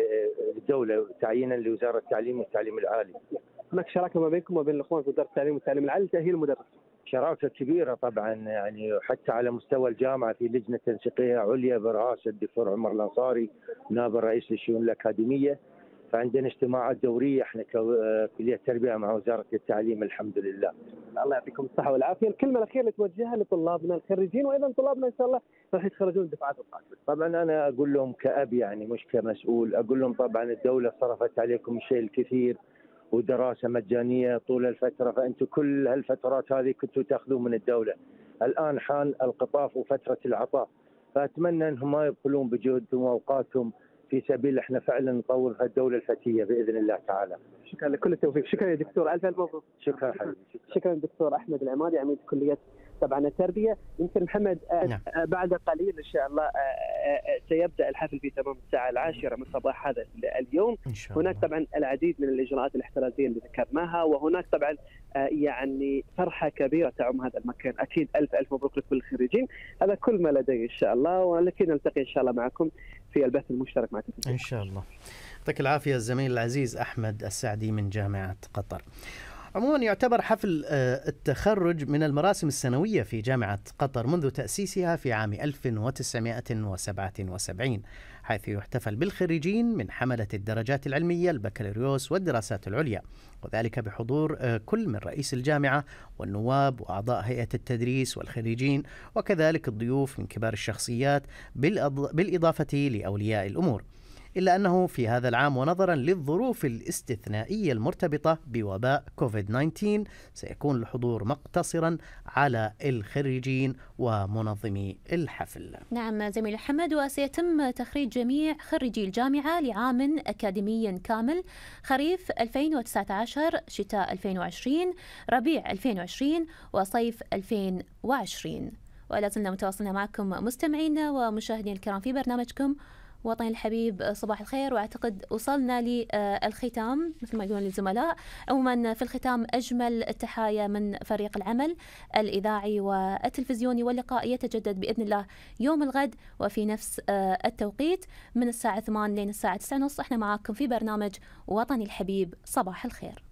للدوله تعيينا لوزاره التعليم والتعليم العالي. هناك شراكه ما بينكم وبين الاخوان في وزاره التعليم والتعليم العالي لتاهيل المدرس؟ شراكه كبيره طبعا، يعني حتى على مستوى الجامعه في لجنه تنسيقيه عليا برئاسه الدكتور عمر الانصاري نائب رئيس الشؤون الاكاديميه، فعندنا اجتماعات دوريه احنا ككليه التربيه مع وزاره التعليم الحمد لله. الله يعطيكم الصحه والعافيه. الكلمه الاخيره اللي توجهها لطلابنا الخريجين وايضا طلابنا ان شاء الله راح يتخرجون الدفعات القادمه. طبعا انا اقول لهم كأب يعني مش كمسؤول، اقول لهم طبعا الدوله صرفت عليكم الشيء الكثير ودراسه مجانيه طول الفتره، فانتم كل هالفترات هذه كنتوا تاخذون من الدوله. الان حان القطاف وفتره العطاء، فاتمنى انهم ما يبخلون بجهدهم واوقاتهم في سبيل احنا فعلا نطور الدوله الفتيه باذن الله تعالى. شكرا لكل التوفيق. شكرا يا دكتور، الف مبروك. شكرا حبيبي. شكرا دكتور احمد العمادي عميد كليه طبعا التربيه. يمكن محمد بعد قليل ان شاء الله سيبدا الحفل في تمام الساعه 10 من صباح هذا اليوم. هناك طبعا العديد من الاجراءات الاحترازيه اللي ذكرناها، وهناك طبعا يعني فرحه كبيره تعم هذا المكان. اكيد الف مبروك لكل الخريجين. هذا كل ما لدي ان شاء الله، ولكن نلتقي ان شاء الله معكم في البث المشترك مع تلفزيون ان شاء الله. يعطيك العافيه الزميل العزيز احمد السعدي من جامعه قطر. عموما يعتبر حفل التخرج من المراسم السنوية في جامعة قطر منذ تأسيسها في عام 1977، حيث يحتفل بالخريجين من حملة الدرجات العلمية البكالوريوس والدراسات العليا، وذلك بحضور كل من رئيس الجامعة والنواب وأعضاء هيئة التدريس والخريجين، وكذلك الضيوف من كبار الشخصيات بالإضافة لأولياء الأمور. إلا أنه في هذا العام ونظرا للظروف الاستثنائية المرتبطة بوباء كوفيد-19 سيكون الحضور مقتصرا على الخريجين ومنظمي الحفل. نعم زميل محمد، وسيتم تخريج جميع خريجي الجامعة لعام أكاديمي كامل خريف 2019 شتاء 2020 ربيع 2020 وصيف 2020. ولا زلنا متواصلين معكم مستمعينا ومشاهدين الكرام في برنامجكم وطني الحبيب صباح الخير. واعتقد وصلنا للختام مثل ما يقولون الزملاء. عموما في الختام اجمل التحايا من فريق العمل الاذاعي والتلفزيوني، واللقاء يتجدد باذن الله يوم الغد وفي نفس التوقيت من الساعه 8 لين الساعه 9:30. احنا معاكم في برنامج وطني الحبيب صباح الخير.